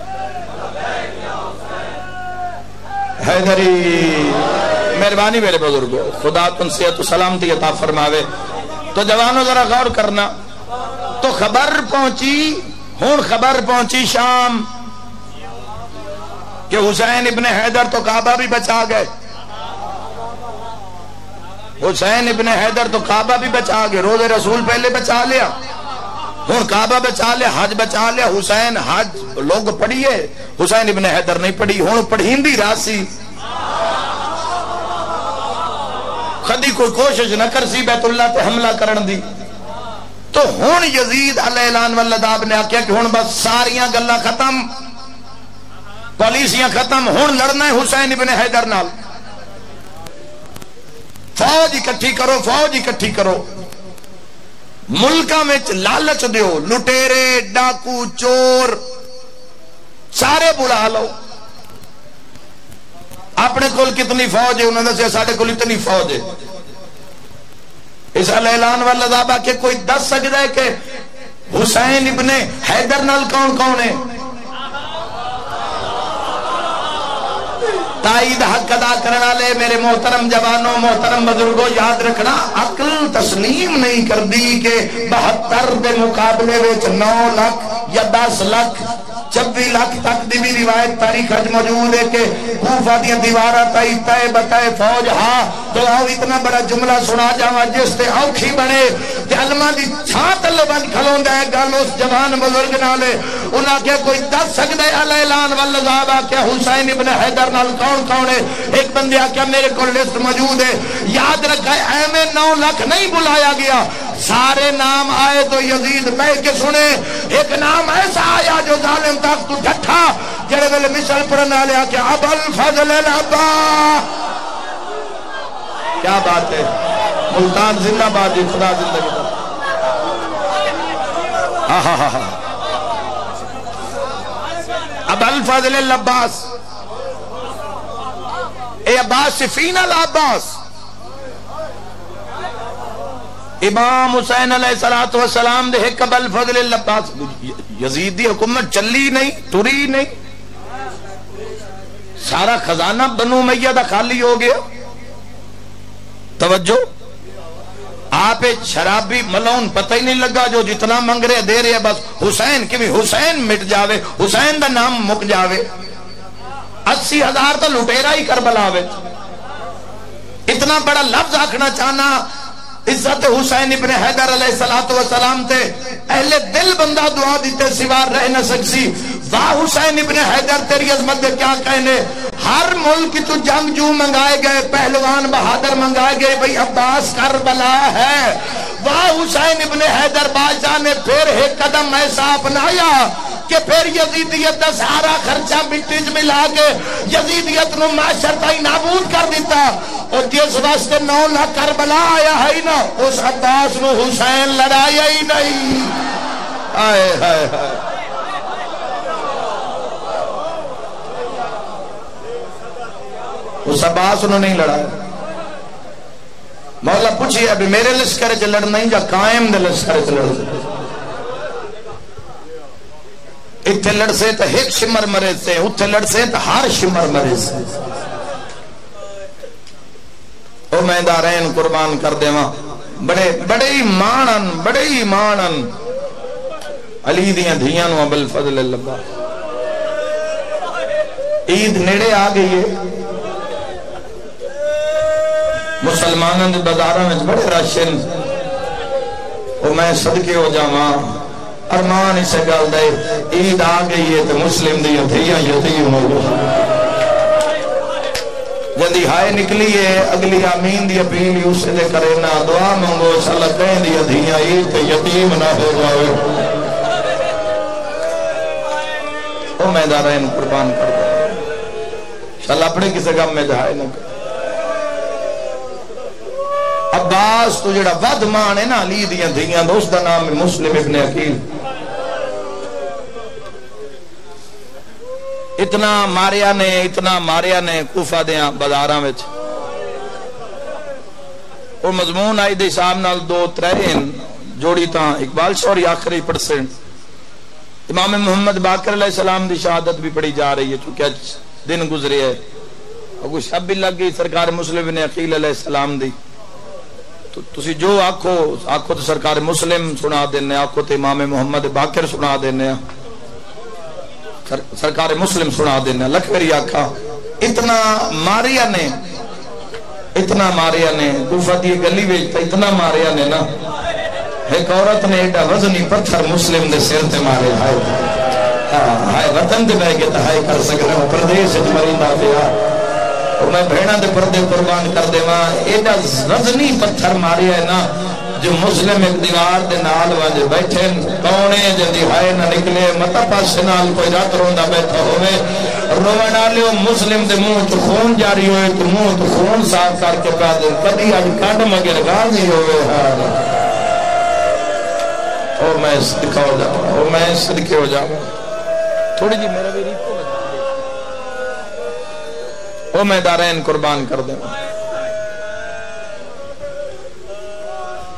حیدری مہربانی میرے بزرگ خدا تن صحت و سلامتی عطا فرماوے تو جوانوں ذرا غور کرنا تو خبر پہنچی شام کہ حسین ابن حیدر تو کعبہ بھی بچا گئے حسین ابن حیدر تو کعبہ بھی بچا گئے روز رسول پہلے بچا لیا ہوں کعبہ بچا لیا حج بچا لیا حسین حج لوگ پڑھیے حسین ابن حیدر نہیں پڑھی ہوں پڑھین دی راسی کدی کوئی کوشش نہ کر سی بیت اللہ تے حملہ کرن دی تو ہون یزید علیہ الان واللداب نے آکیا کہ ہون بس ساریاں گلہ ختم پولیسیاں ختم ہون لڑنا ہے حسین ابن حیدر نال فوج اکٹھی کرو ملکہ میں لالچ دیو لٹیرے ڈاکو چور سارے بلا لو اپنے کول کتنی فوج ہے انہوں نے سے ساڑھے کول اتنی فوج ہے اس الاعلان والعذابہ کے کوئی دس سکتا ہے کہ حسین ابن حیدر نال کون کون ہے؟ تائید حق ادا کرنا لے میرے محترم جوانوں محترم بزرگوں یاد رکھنا عقل تسلیم نہیں کر دی کہ 72 دے مقابلے وچ 9 لاکھ یا 10 لاکھ 26 لاکھ تک دی بھی روایت تاریخ اج موجود ہے کہ کوفہ دی دیواراں تائی تے بتائے فوج ہاں تو آؤ اتنا بڑا جملہ سنا جاواں جس تے اوکھی بنے تے علماء دی چھات اللہ بن کھلوندا ہے گل اس جوان بزرگ نال انہاں کہ کوئی دس سکدا ہے الاعلان والعذابہ کہ حسین ابن حیدر نال کون کون ہے؟ ایک بندے آکھیا میرے کو لسٹ موجود ہے. یاد رکھا ایویں 9 لاکھ نہیں بلایا گیا, سارے نام آئے تو یزید پہ کے سنے. ایک نام ایسا آیا جو ظالم تک تو ڈھٹھا جڑے ویلے مثال پڑھنے لیا کہ ابو الفضل الابا. کیا بات ہے, ملتان زندہ باد, خدا زندگی دا. ابو الفضل العباس, اے عباس صفین العباس. امام حسین علیہ السلام دے ایک ابو الفضل العباس. یزید دی حکومت چلی نہیں, ٹری نہیں, سارا خزانہ بنو امیہ دا خالی ہو گیا. توجہ, آپ شرابی ملون پتہ ہی نہیں لگا, جو جتنا منگ رہے دے رہے, بس حسین کی بھی حسین مٹ جاوے, حسین دا نام مک جاوے. 80,000 تو لٹیرا ہی کربلا وے. اتنا بڑا لفظ آکھنا چاہنا عزت حسین ابن حیدر علیہ السلام تے اہل دل بندہ دعا دیتے سوا رہ نہ سکسی. واہ حسین ابن حیدر تیری عظمت دے کیا کہنے. ہر ملک تو جنگ جو منگائے گئے, پہلوان بہادر منگائے گئے, بھئی عباس کربلا ہے. واہ حسین ابن حیدر بادشاہ نے پھر ایک قدم ایسا اپنایا کہ پھر یزیدیت دا سارا خرچہ مٹی چ ملا کے یزیدیت نو معاشر تائی نابود کر دیتا. اور جس واسطے 9 لاکھ کربلا آیا ہے نا, اس عباس نو حسین لڑایا ہی نہیں. آئے ہائے ہائے, اس عباس نو نہیں لڑایا. مولا پوچھئے ابھی میرے لشکر چ لڑ نہیں جا قائم دے لشکر چ لڑ. اتھے لڑ سے تو ایک شمر مرے سے, اتھے لڑ سے تو ہر شمر مرے سے. او میں دارین قربان کر دے ماں, بڑے ہی مانن, بڑے ہی مانن علی دیاں دھیاں نو ابو الفضل العباس. عید نیڑے آ گئی ہے, مسلمانوں دے بازاراں وچ بڑے راشن. او میں صدقے ہو جاواں, ارمان اسے گل دے, عید آ گئی ہے تو مسلم دی دھیاں یتیم ہو گئی. جدی ہائے نکلی ہے اگلی آمین دی اپیل اسے دے کرے نا, دعا مانگو سالہ کہیں دی دھیاں عید تے یتیم نہ ہو جاوے. او میں دارین قربان کر دے, شاءاللہ اپنے کسے غم میں جہائے نہ کر. عباس تو جڑا ود مان ہے نا علی دیاں دھیاں, اس دا نام ہے مسلم ابن عقیل. اتنا ماریا نے کوفہ دیاں بازاراں وچ. اور مضمون آئی دے حساب نال 2-3 جوڑی تاں اقبال شوری آخری پرسنٹ. امام محمد باقر علیہ السلام دی شہادت بھی پڑھی جا رہی ہے, چونکہ دن گزرے ہے, اور کوئی شب بھی لگ گئی سرکار مسلم ابن عقیل علیہ السلام دی. تو تسی جو آکھو تو سرکار مسلم سنا دینے, آکھو تو امام محمد باقر سنا دینے, سرکار مسلم سنا دینے. لکھوری آکھا اتنا ماریا نے کوفہ دی گلی ویچتا, اتنا ماریا نے نا, ایک عورت نے ایڈا وزنی پتھر مسلم دے سیر تے مارے. ہائے وطن دے بہ کے تو ہائے کر سکنے ہوں, پردیش مریندہ پیا. اور میں بھیڑا دے پردے قربان کر دے ماں, ایڈا وزنی پتھر ماریا ہے نا, جو مسلم ایک دیوار دے نال وانجے بیٹھے کونے جدی ہائے نہ نکلے, مطا پاس نال کوئی رات روندہ بیٹھا ہوئے, روان آلے مسلم دے منہ تو خون جاری ہوئے, تو منہ تو خون صاف کر کے پا دے, کبھی آج کانڈ مگر غازی ہوئے. او میں صدقہ ہو جاؤں, او میں صدقے ہو جاؤں. تھوڑی جی میرا بھی ریت کو بتا دے, او میں دارین قربان کر دیں.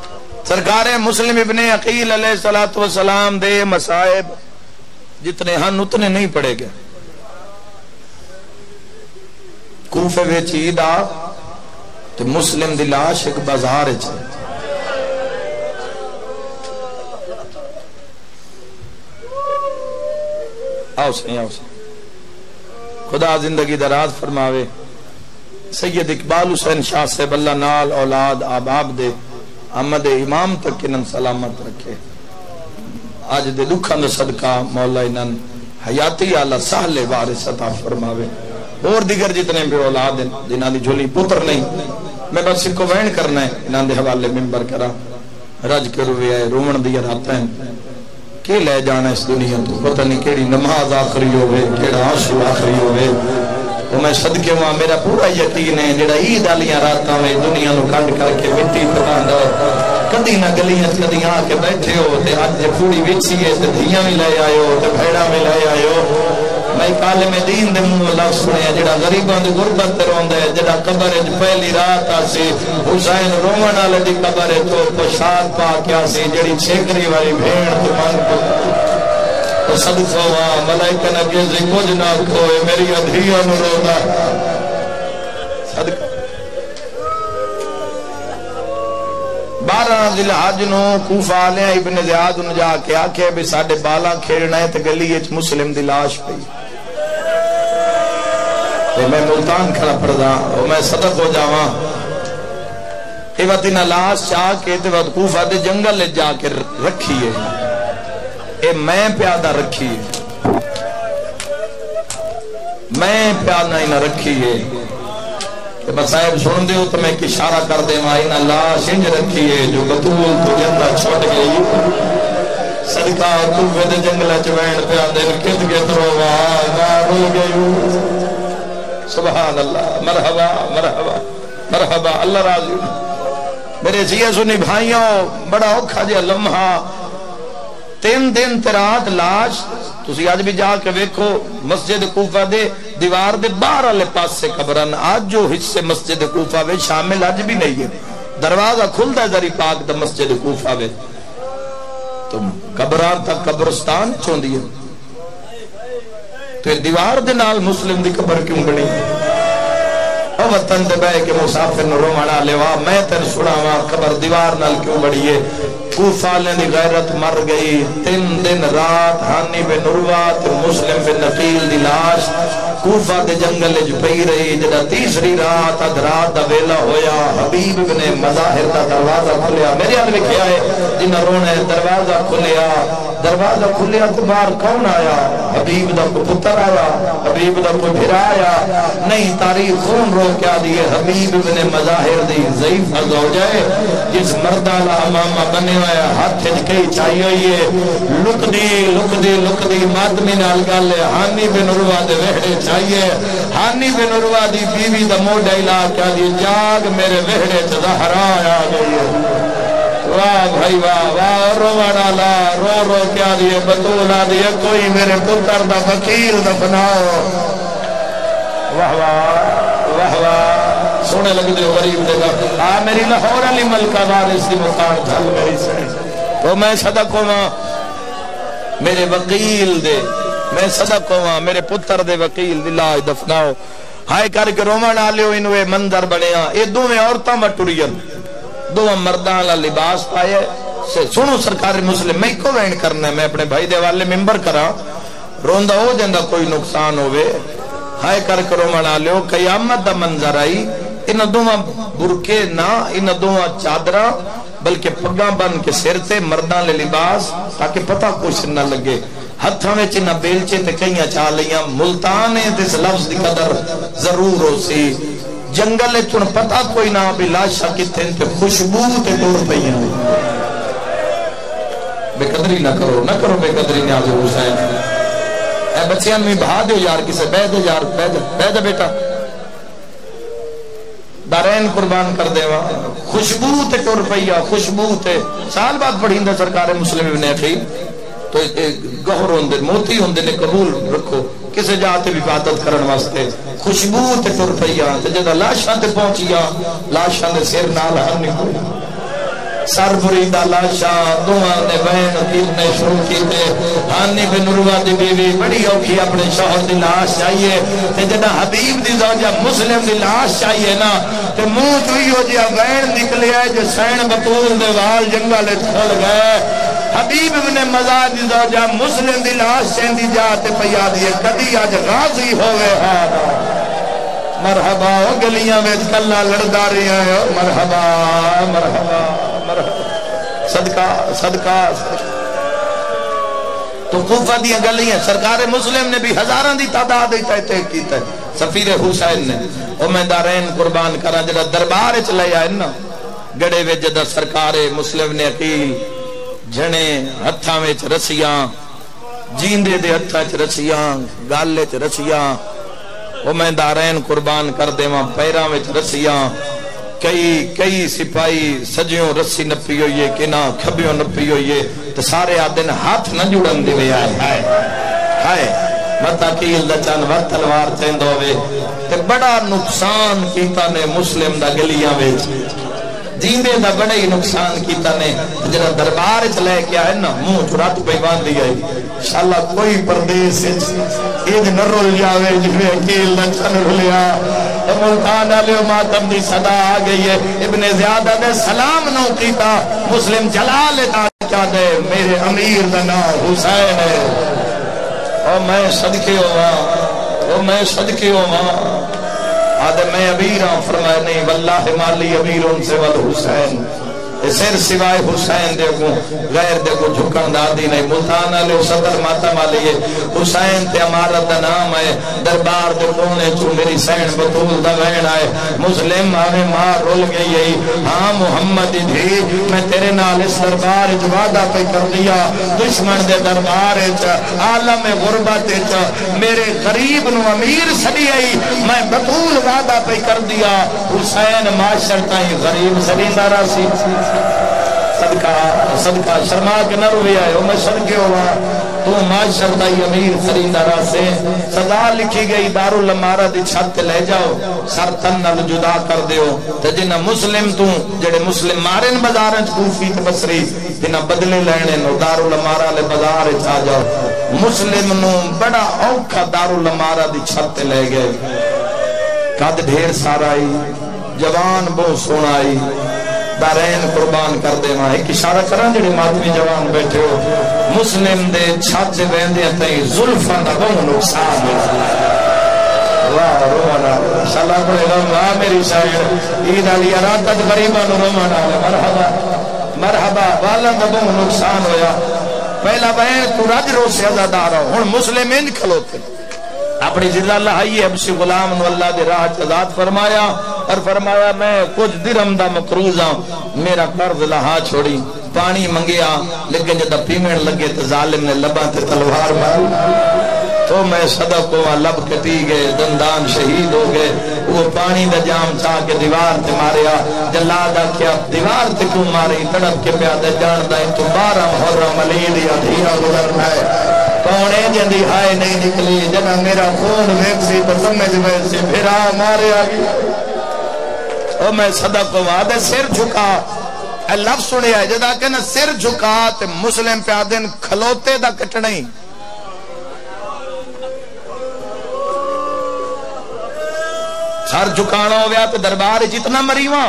سرکار مسلم ابن عقیل علیہ السلام دے مصائب جتنے ہن اتنے نہیں پڑے گئے. کوفے وچ عید آ تے مسلم دی لاش ایک بازار وچ آؤ سے خدا زندگی دراز فرماوے. سید اقبال حسین شاہ صاحب اللہ نال اولاد آباب دے احمد امام تک انہاں سلامت رکھے. آج دے دکھاں دا صدقہ مولا انہاں حیاتی اعلی سہل وارث عطا فرماوے. اور دیگر جتنے بھی اولاد ہیں جنہاں دی جھولی پتر نہیں، میں بس کو وین کرنا ہے انہاں دے حوالے منبر کرا. رج کے روئے آئے رومن دیا راتیں کہ لے جانا اس دنیا تو پتہ نہیں کیڑی نماز آخری ہوئے کیڑا عاشو آخری ہوئے. تو میں صدقے وہاں میرا پورا یقین ہے جڑا عید والیاں راتاں میں دنیا نو کنڈ کر کے مٹی پھراندا کدی نہ گلیاں کدی آ کے بیٹھے ہو تے اج پوری وچھی ہے تے دھیاں بھی لے آئے ہو تے بھیڑاں بھی لے آئے ہو. میں کالم دین دے منہ لفظ سنیا جڑا غریباں دی غربت تے روندا ہے جڑا قبر وچ پہلی رات آسی حسین رومن والے دی قبر تو پوشاک پا کے آسی جڑی چھیکری والی بھیڑ تو من صدقہ ہوا ملائکہ نے کسی کچھ نہ کھوئے میری ادھیوں نو رونا صدقہ. 12 ذی الحج نو کوفہ والے ابن زیاد نو جا کے آکھے بھی ساڈے بالا کھیڑنا ہے تے گلی وچ مسلم دی لاش پئی. تے میں ملتان کھڑا پڑدا او میں صدق ہو جاواں. اے وقت نہ لاش چا کے تے وقت کوفہ دے جنگل وچ جا کے رکھی ہے. اے میں پیادہ رکھی ہے میں پیادہ ہی نہ رکھی ہے. صاحب سن دے ہو تو میں ایک اشارہ کر دے ماں انہا لاش انج رکھی ہے جو بطول تو جنہ چھوٹ گئی. صدقہ کوفے دے جنگلہ چوین پہ آدھے کت کے تروہ رو گئی. سبحان اللہ مرحبا مرحبا مرحبا اللہ راضی. میرے سیئے سنی بھائیوں بڑا اوکھا جے لمحہ 3 دن رات لاش تسی آج بھی جا کے ویکھو مسجد کوفہ دے دیوار دے باہر والے پاس سے قبرن آج جو حصے مسجد کوفہ میں شامل آج بھی نہیں ہے. دروازہ کھلتا ہے ذری پاک دا مسجد کوفہ میں تو قبران تک قبرستان چوندی ہے. تو دیوار دے نال مسلم دی قبر کیوں بنی؟ او وطن دے بے کہ مسافر نو رومانا لیوا میں تن سڑاواں قبر دیوار نال کیوں بڑی ہے. کوفہ لین دی غیرت مر گئی. 3 دن رات ہانی بن عروہ مسلم بن نقیل دی لاش کوفہ دے جنگل جو پئی رہی. جدہ تیسری رات ادرات دا ویلا ہویا حبیب بن مظاہر دا دروازہ کھلیا. میرے حال میں کیا ہے جنہ رونے دروازہ کھلیا. دروازہ کھلیا تو باہر کون آیا؟ حبیب دا کو پتر آیا حبیب دا کو بھرا آیا. نہیں تاریخ خون رو کیا دیئے حبیب بن مظاہر دی ضعیف ارض ہو جائے جس مردالہ امامہ بنے آیا ہاتھ کئی چاہیے ہوئے لک دی مادمی نال گالے ہانی بن عروہ دے وحڑے چاہیے. ہانی بن عروہ دی بیوی دا موڈا علا کیا دی جاگ میرے وحڑے زہرا آیا گئی. واہ بھائی واہ روانا لا رو کیا دیئے بطولا دیئے کوئی میرے پتر دا فقیر دفناؤ. واہ واہ سونے لگ دے غریب دے گا میری لاہور علی ملکہ وارث دی مقام جھل میری سے تو میں صدق ہوں میرے وکیل دے میں صدق ہوں میرے پتر دے وکیل دی لاج دفناؤ. ہائے کر کے رومن آلیو انوے منظر بنیا. اے دو میں عورتاں مٹورین دو مردان لا لباس پائے. سنو سرکار مسلم میں کو وین کرنا ہے میں اپنے بھائی دے والے ممبر کرا روندہ ہو جندہ کوئی نقصان ہوئے. ہائے کر کے رومن آلیو قیامت دا منظر آئی. ان دوہاں برکے نہ ان دوہاں چادرہ بلکہ پگاں بن کے سر تے مردان لے لباس تاکہ پتہ کچھ نہ لگے. ہتھاں میں چنہ بیلچے تے کئیاں چاہ لیاں ملتانے تے اس لفظ دی قدر ضرور ہو سی. جنگل چن پتہ کوئی نہ بھی لاشا کتے ان پہ خوشبو تے دور پئیاں. بے قدری نہ کرو بے قدری نیاز حسین. اے بچیاں میں بہا دیو یار کسے بہ دے یار بہ دے بیٹا دارین قربان کر دے وہاں. خوشبو تے ٹور پئیا خوشبو تے سال بعد پڑھیں دے سرکار مسلم ابن عقیل تو گہر ہوندے موتی ہوندے نے قبول رکھو کسے جاتے بھی عبادت کرن واسطے. خوشبو تے ٹور پئیا تے جدا لاشاں تے پہنچیا لاشاں دے سر نال ہر نہیں کوئی سر بریدہ لاشا دعا نے بین کیرنے شروع کیتے ہانی بن عروہ دی بیوی بڑی اوکھی اپنے شوہر دی لاش چاہیے تے جنہ حبیب دی زوجہ مسلم دی لاش چاہیے نا تے منہ چوئی ہو جیا بین نکلے ہے جو سین بطول دے وال جنگلے کھل گئے حبیب ابن مزاج دی زوجہ مسلم دی لاش چیندی جاتے پیا دیئے کدی آج غازی ہوئے ہاں مرحبا گلیاں میں کلا لڑدا رہی ہیں مرحبا مرحبا مرحبا صدقہ صدقہ تو کوفہ دیا گلیاں سرکار مسلم نے بھی ہزاران دی تعداد تحتے کیتا ہے سفیر حسین نے امیدارین قربان کرا جڑا دربار چلے آئے نا گڑے وے جدہ سرکار مسلم نے عقیل جھنے ہتھاں وچ رسیاں جیندے دے ہتھاں وچ رسیاں گالے وچ رسیاں امیدارین قربان کر دے وہاں پیراں وچ رسیاں کئی سپاہی سجیوں رسی نپی ہوئیے کنا کھبیوں نپی ہوئیے تو سارے آدھن ہاتھ نہ جڑن دے آئے ہائے متا کیل دا چند وقت تلوار چند ہوئے تے بڑا نقصان کیتا نے مسلم دا گلیاں ویچ جیندے دا بڑا ہی نقصان کیتا نے جنہا دربار چلے کیا ہے نا منہ چرات پیوان دی آئی انشاءاللہ کوئی پردیس ایج نہ رول جاوے جنہیں اکیل نہ چن رولیا ملتان علیہ ماتم دی صدا آگئی ہے ابن زیادہ دے سلام نو کیتا مسلم جلال دا دے میرے امیر دا نام حسین ہے اور میں صدقے ہوا آدھے میں امیر ہوں فرمائے نہیں واللہ مالی امیر ان سے والحسین سر سوائے حسین دے کو غیر دے کو جھکن دادی نہیں ملتان علیہ صدر ماتم علیہ حسین تے امارت دا نام ہے دربار دے کونے چو میری سین بطول دا وین آئے مسلم ہمیں ماں رول گئی ہے ہاں محمد دھی میں تیرے نال اس دربار وعدہ پہ کر دیا دشمن دے دربار عالم غربت میرے غریب نو امیر سڑی آئی میں بطول وعدہ پہ کر دیا حسین معاشر تائیں غریب سڑی دارا سی صدقہ شرما کے نہ روی آئے میں صدقے ہوا تو معاشر دائی امیر خریدارہ سے صدا لکھی گئی دارالعمارہ دی چھت لے جاؤ سر تن نل جدا کر دیو تے جنہ مسلم تو جڑے مسلم مارن بازارن کوفی تے بصری جنہ بدلے لینے نو دارالعمارہ لے بازار چا جاؤ مسلم نو بڑا اوکھا دارالعمارہ دی چھت لے گئے قد ڈھیر سارائی جوان بہت سونائی دارین قربان کر دے وہاں ایک اشارہ کران جڑے ماتمی جوان بیٹھے ہو مسلم دے چھت سے بیندے تئی ظلفہ دا بہن نقصان واہ رومانا شاءاللہ بڑے رمضا میری شاید عید علی ارادت غریبان رومانا مرحبا مرحبا والا دا بہن نقصان ہویا پہلا بہن تو رج رو سے ازادار ہو ہن مسلم ان کھلوتے اپنی جزا اللہ آئیے حبشی غلام نو اللہ دے راہ چزاد فرمایا اور فرمایا میں کچھ درم دا مقروض ہوں میرا قرض لہا چھوڑی پانی منگیا لیکن جدہ پیمن لگے تو ظالم نے لباں تے تلوار مار تو میں صدق ہوا لب کٹی گئے دندان شہید ہو گئے وہ پانی دا جام چاہ کے دیوار تے ماریا جلادہ کیا دیوار تے کیوں ماری تڑپ کے پیادہ جاندہ تو 12 محرم علی دیا دھیرا گزرنا ہے کونے جندی ہائے نہیں نکلی جنہ میرا خون ویکسی تو سمجھ ویسے پھرا مارے آگی او میں صدق کو وعدے سر جھکا اے لفظ سنے آئے جدا کہ نا سر جھکا تے مسلم پہ آدن کھلوتے دا کٹنئی سر جھکانا ہو گیا تو دربار جتنا مریواں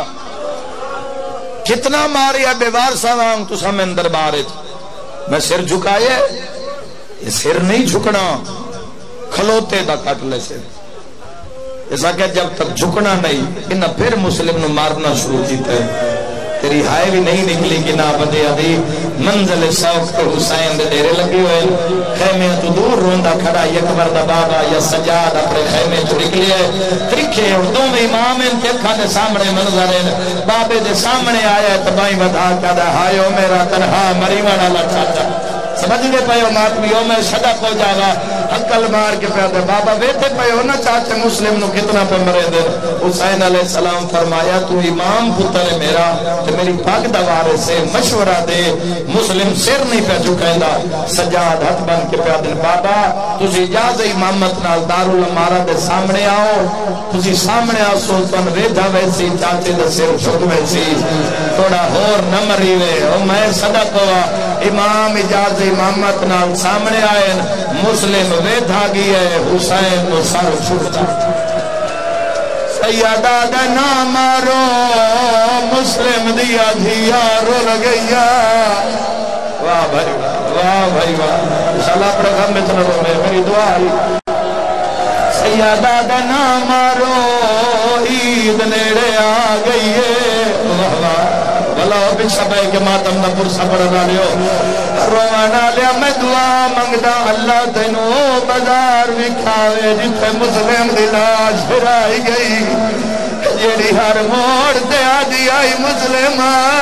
کتنا ماریا بیوار سوانگ تو سمن دربار میں سر جھکائے یہ سر نہیں جھکنا کھلوتے دا کٹ لے سر ایسا کہ جب تک جھکنا نہیں انہا پھر مسلم نو مارنا شروع کیتا ہے تیری ہائے بھی نہیں نکلی کہ نا بدے ادھی منزل سوک تو حسین دے ڈیرے لگی ہوئے خیمے تو دور روندہ کھڑا یک مرد بابا یا سجاد اپنے خیمے تو نکلی ہے ترکھے اور دو میں امام ان کے کھانے سامنے منظر ہیں بابے دے سامنے آیا ہے تبائی بدھا کہا ہائیو میرا تنہا مریوانا لٹھا سمجھ دے پے ہو ماتمیو میں صدق ہو جاگا حقل مار کے پیادے بابا ویتے پے ہو نا چاچے مسلم نو کتنا پہ مرے دے حسین علیہ السلام فرمایا تو امام پتر میرا تو میری پاک دوارے سے مشورہ دے مسلم سر نہیں پہ چکیندہ سجاد ہاتھ بن کے پیادے بابا تجھے اجاز امامت نال دارالمارہ دے سامنے آؤ تجھے سامنے آؤ سلطان ریدھا ویسی چاچے دے سر چھک ویسی تھوڑا ہور نہ مریوے او میں صدق ہوا امام اجاز امامت نال سامنے آئے مسلم ویدھا گیا ہے حسین نو سر چھکتا سیدہ دا نامارو مسلم دیا دھیا رو لگیا واہ بھائی واہ انشاءاللہ اپنا غم میں تنہ رو میری دعا ہی سیدہ دا نامارو عید نیڑے آ گئی ہے واہ واہ بھلا بچھا بھائی کے ماتم دا پرسا پڑھنا لیو روانا لیا میں دعا منگدا اللہ تینو بازار بھی کھاوے جتے مسلم دی لاش پھرائی گئی جیڑی ہر موڑ تے آجی آئی مسلم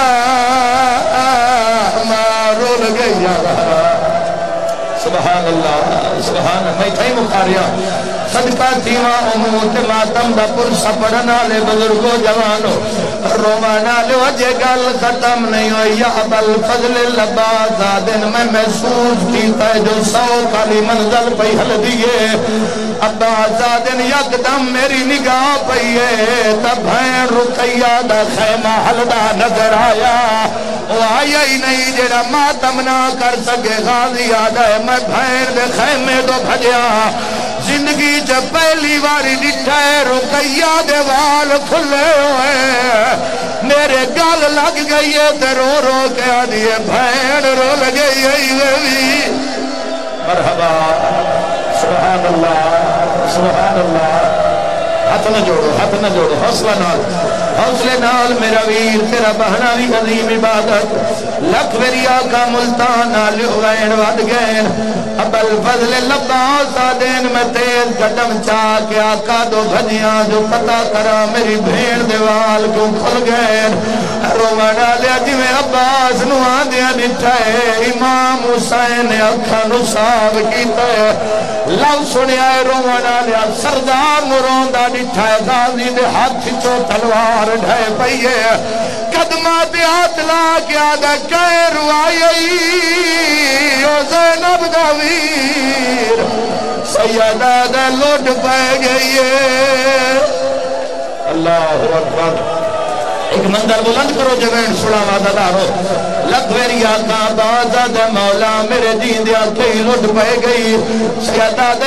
مارو لگئی سبحان اللہ سبحان اللہ میں تھائی مخاریا صدقہ تیوہ اموت ماتم دا پرسا پڑھنا لے بزرگو جوانو رومانا لے وجہ گل ختم نہیں ہوئی یا ابل فضل لباس دن میں محسوس کیتا ہے جو سو کالی منزل پہ حل دیئے عباس دن یک دم میری نگاہ پہیے تب بھین رقیہ دا خیمہ حلدہ نظر آیا وہ آیا ہی نہیں جڑا ماتم نہ کر سکے غازی آدھا ہے میں بھین دے خیمے تو بھجیا زندگی جب پہلی باری ڈٹھا ہے رقیہ دے وال کھلے ہوئے میرے گال لگ گئی ہے تے رو رو کے آدھیے بھین رو لگئی ہے مرحبا سبحان اللہ ہاتھ نہ جوڑو حوصلے نال میرا ویر تیرا بہنا بھی عظیم عبادت لکھ میری آقا ملتان نالی ہوئین ود گئین ابل فضل لباس دین میں تیز قدم چاہ کے آقا دو بھجیاں جو پتا کرا میری بھیڑ دیوال کیوں کھل گئین رومانا لیا جی میں عباس نو آدھیا نٹھائے امام حسین اکھا نصاب کیتا ہے لو سنے آئے رومانا لیا سردار مروندہ نٹھائے غازی دے ہاتھ چو تلوار ڈھائے پئیے قدمات ہاتھ لا کے آدھا کہے روائی او زینب دا ویر سیدہ دا لوٹ پائے گئی اللہ اکبر ایک مندر بلند کرو جوین سڑا وعدہ دارو لکھ میری آقا بازا دے مولا میرے جین دیا کئی لٹ پہ گئی سیدہ دے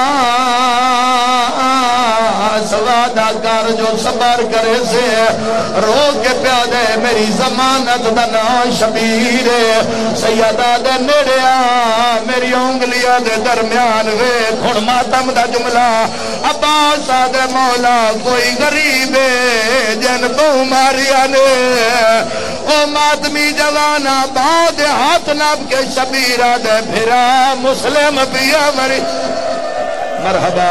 عباس وعدہ کر جو صبر کرے سے رو کے پیادے میری زمانت دنا شبیر سیدہ دے نیڑیا میری انگلیاں دے درمیان وے کھڑ ماتم دا جملہ عباس دے مولا کوئی غریب جن بہو ماریا نے او ماتمی جوانا بعد ہاتھ ناب کے شبیرہ دے پھرا مسلم پیا مری مرحبا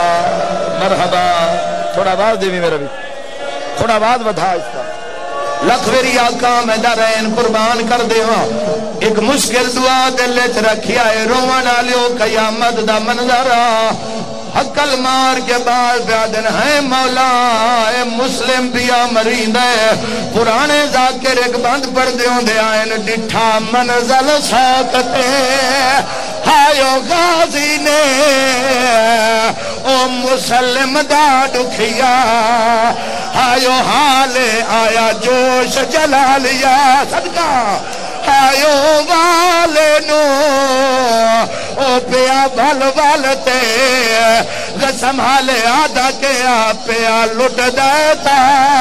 تھوڑا باز دے بھی میرا بھی تھوڑا باز بدھا اس کا لکھ میری آقا میں درین قربان کر دے ہاں ایک مشکل دعا دلت رکھیا ہے روانا لیو قیامت دا منظرہ حقل مار کے بعد بیادن ہے مولا اے مسلم بیا مرید ہے پرانے ذاکر ایک بند پردیوں دے آئین ڈٹھا منزل ساکتے ہائیو غازی نے او مسلم دا دکھیا ہائیو حال آیا جوش جلالیا صدقہ ہائیو والے نو او پیا بھل والتے غسم حالے آدھا کے آپ پیا لٹ دیتا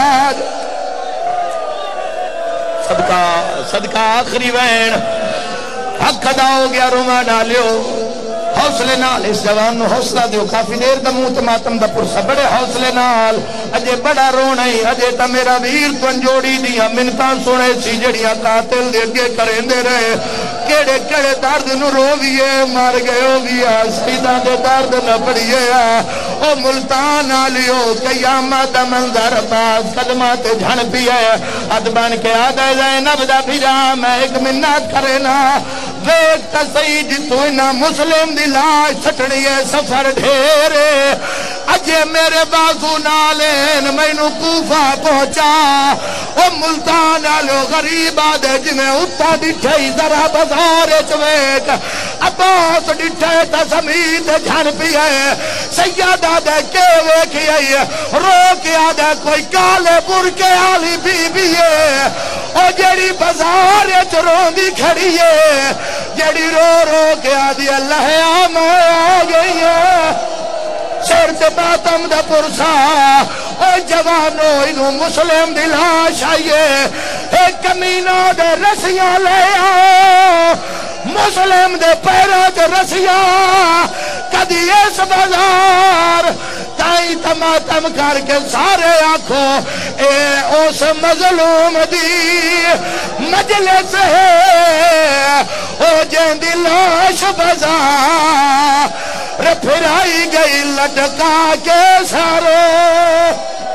صدقہ آخری وین حق ادا ہو گیا روما ڈالیو حوصلے نال اس جوان نو حوصلہ دیو کافی دیر دا موت ماتم دا پرسا بڑے حوصلے نال اجے بڑا رونا ہی اجے تا میرا ویر تو انجوڑی دیا منتان سونے سی جڑیاں قاتل دے گے کریں دے رہے کیڑے کیڑے درد نو رویے مار گئے ہو گیا سیدان دے درد نہ پڑیے او ملتان آلیو قیامت منظر پاس قدمات جھن پیے حد بن کے آدھے زینب دا بھیجا میں ایک منت کرے نا ویک تا صحیح جتو انہا مسلم دی لاش سٹنی ہے سفر ڈھیرے اجے میرے بازو نالین میں نو کوفہ پہنچا او ملتان آلو غریب آدھے جنہیں اتا ڈٹھائی ذرا بازار چویک عباس ڈٹھائی تا سمیت جھن پی ہے سیادہ دے کے ویکھی ہے رو کے آدھے کوئی کالے برکے آلی بی ہے او جیڑی بازار چرون دی کھڑی ہے جیڑی رو رو کے آدھی اللہ آ گئی ہے سر تے باتم دا پرسا او جوانو انہوں مسلم دی لاش آئیے ایک کمینہ دے رسیاں لے آؤ مسلم دے پیرہ دے رسیاں کدی اس بازار تائی تماتم کر کے سارے آنکھوں اے اس مظلوم دی مجلس ہے او جن دی لاش بازار پھرائی گئی لٹکا کے سارے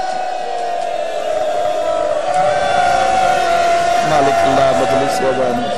مالک اللہ مجلس سے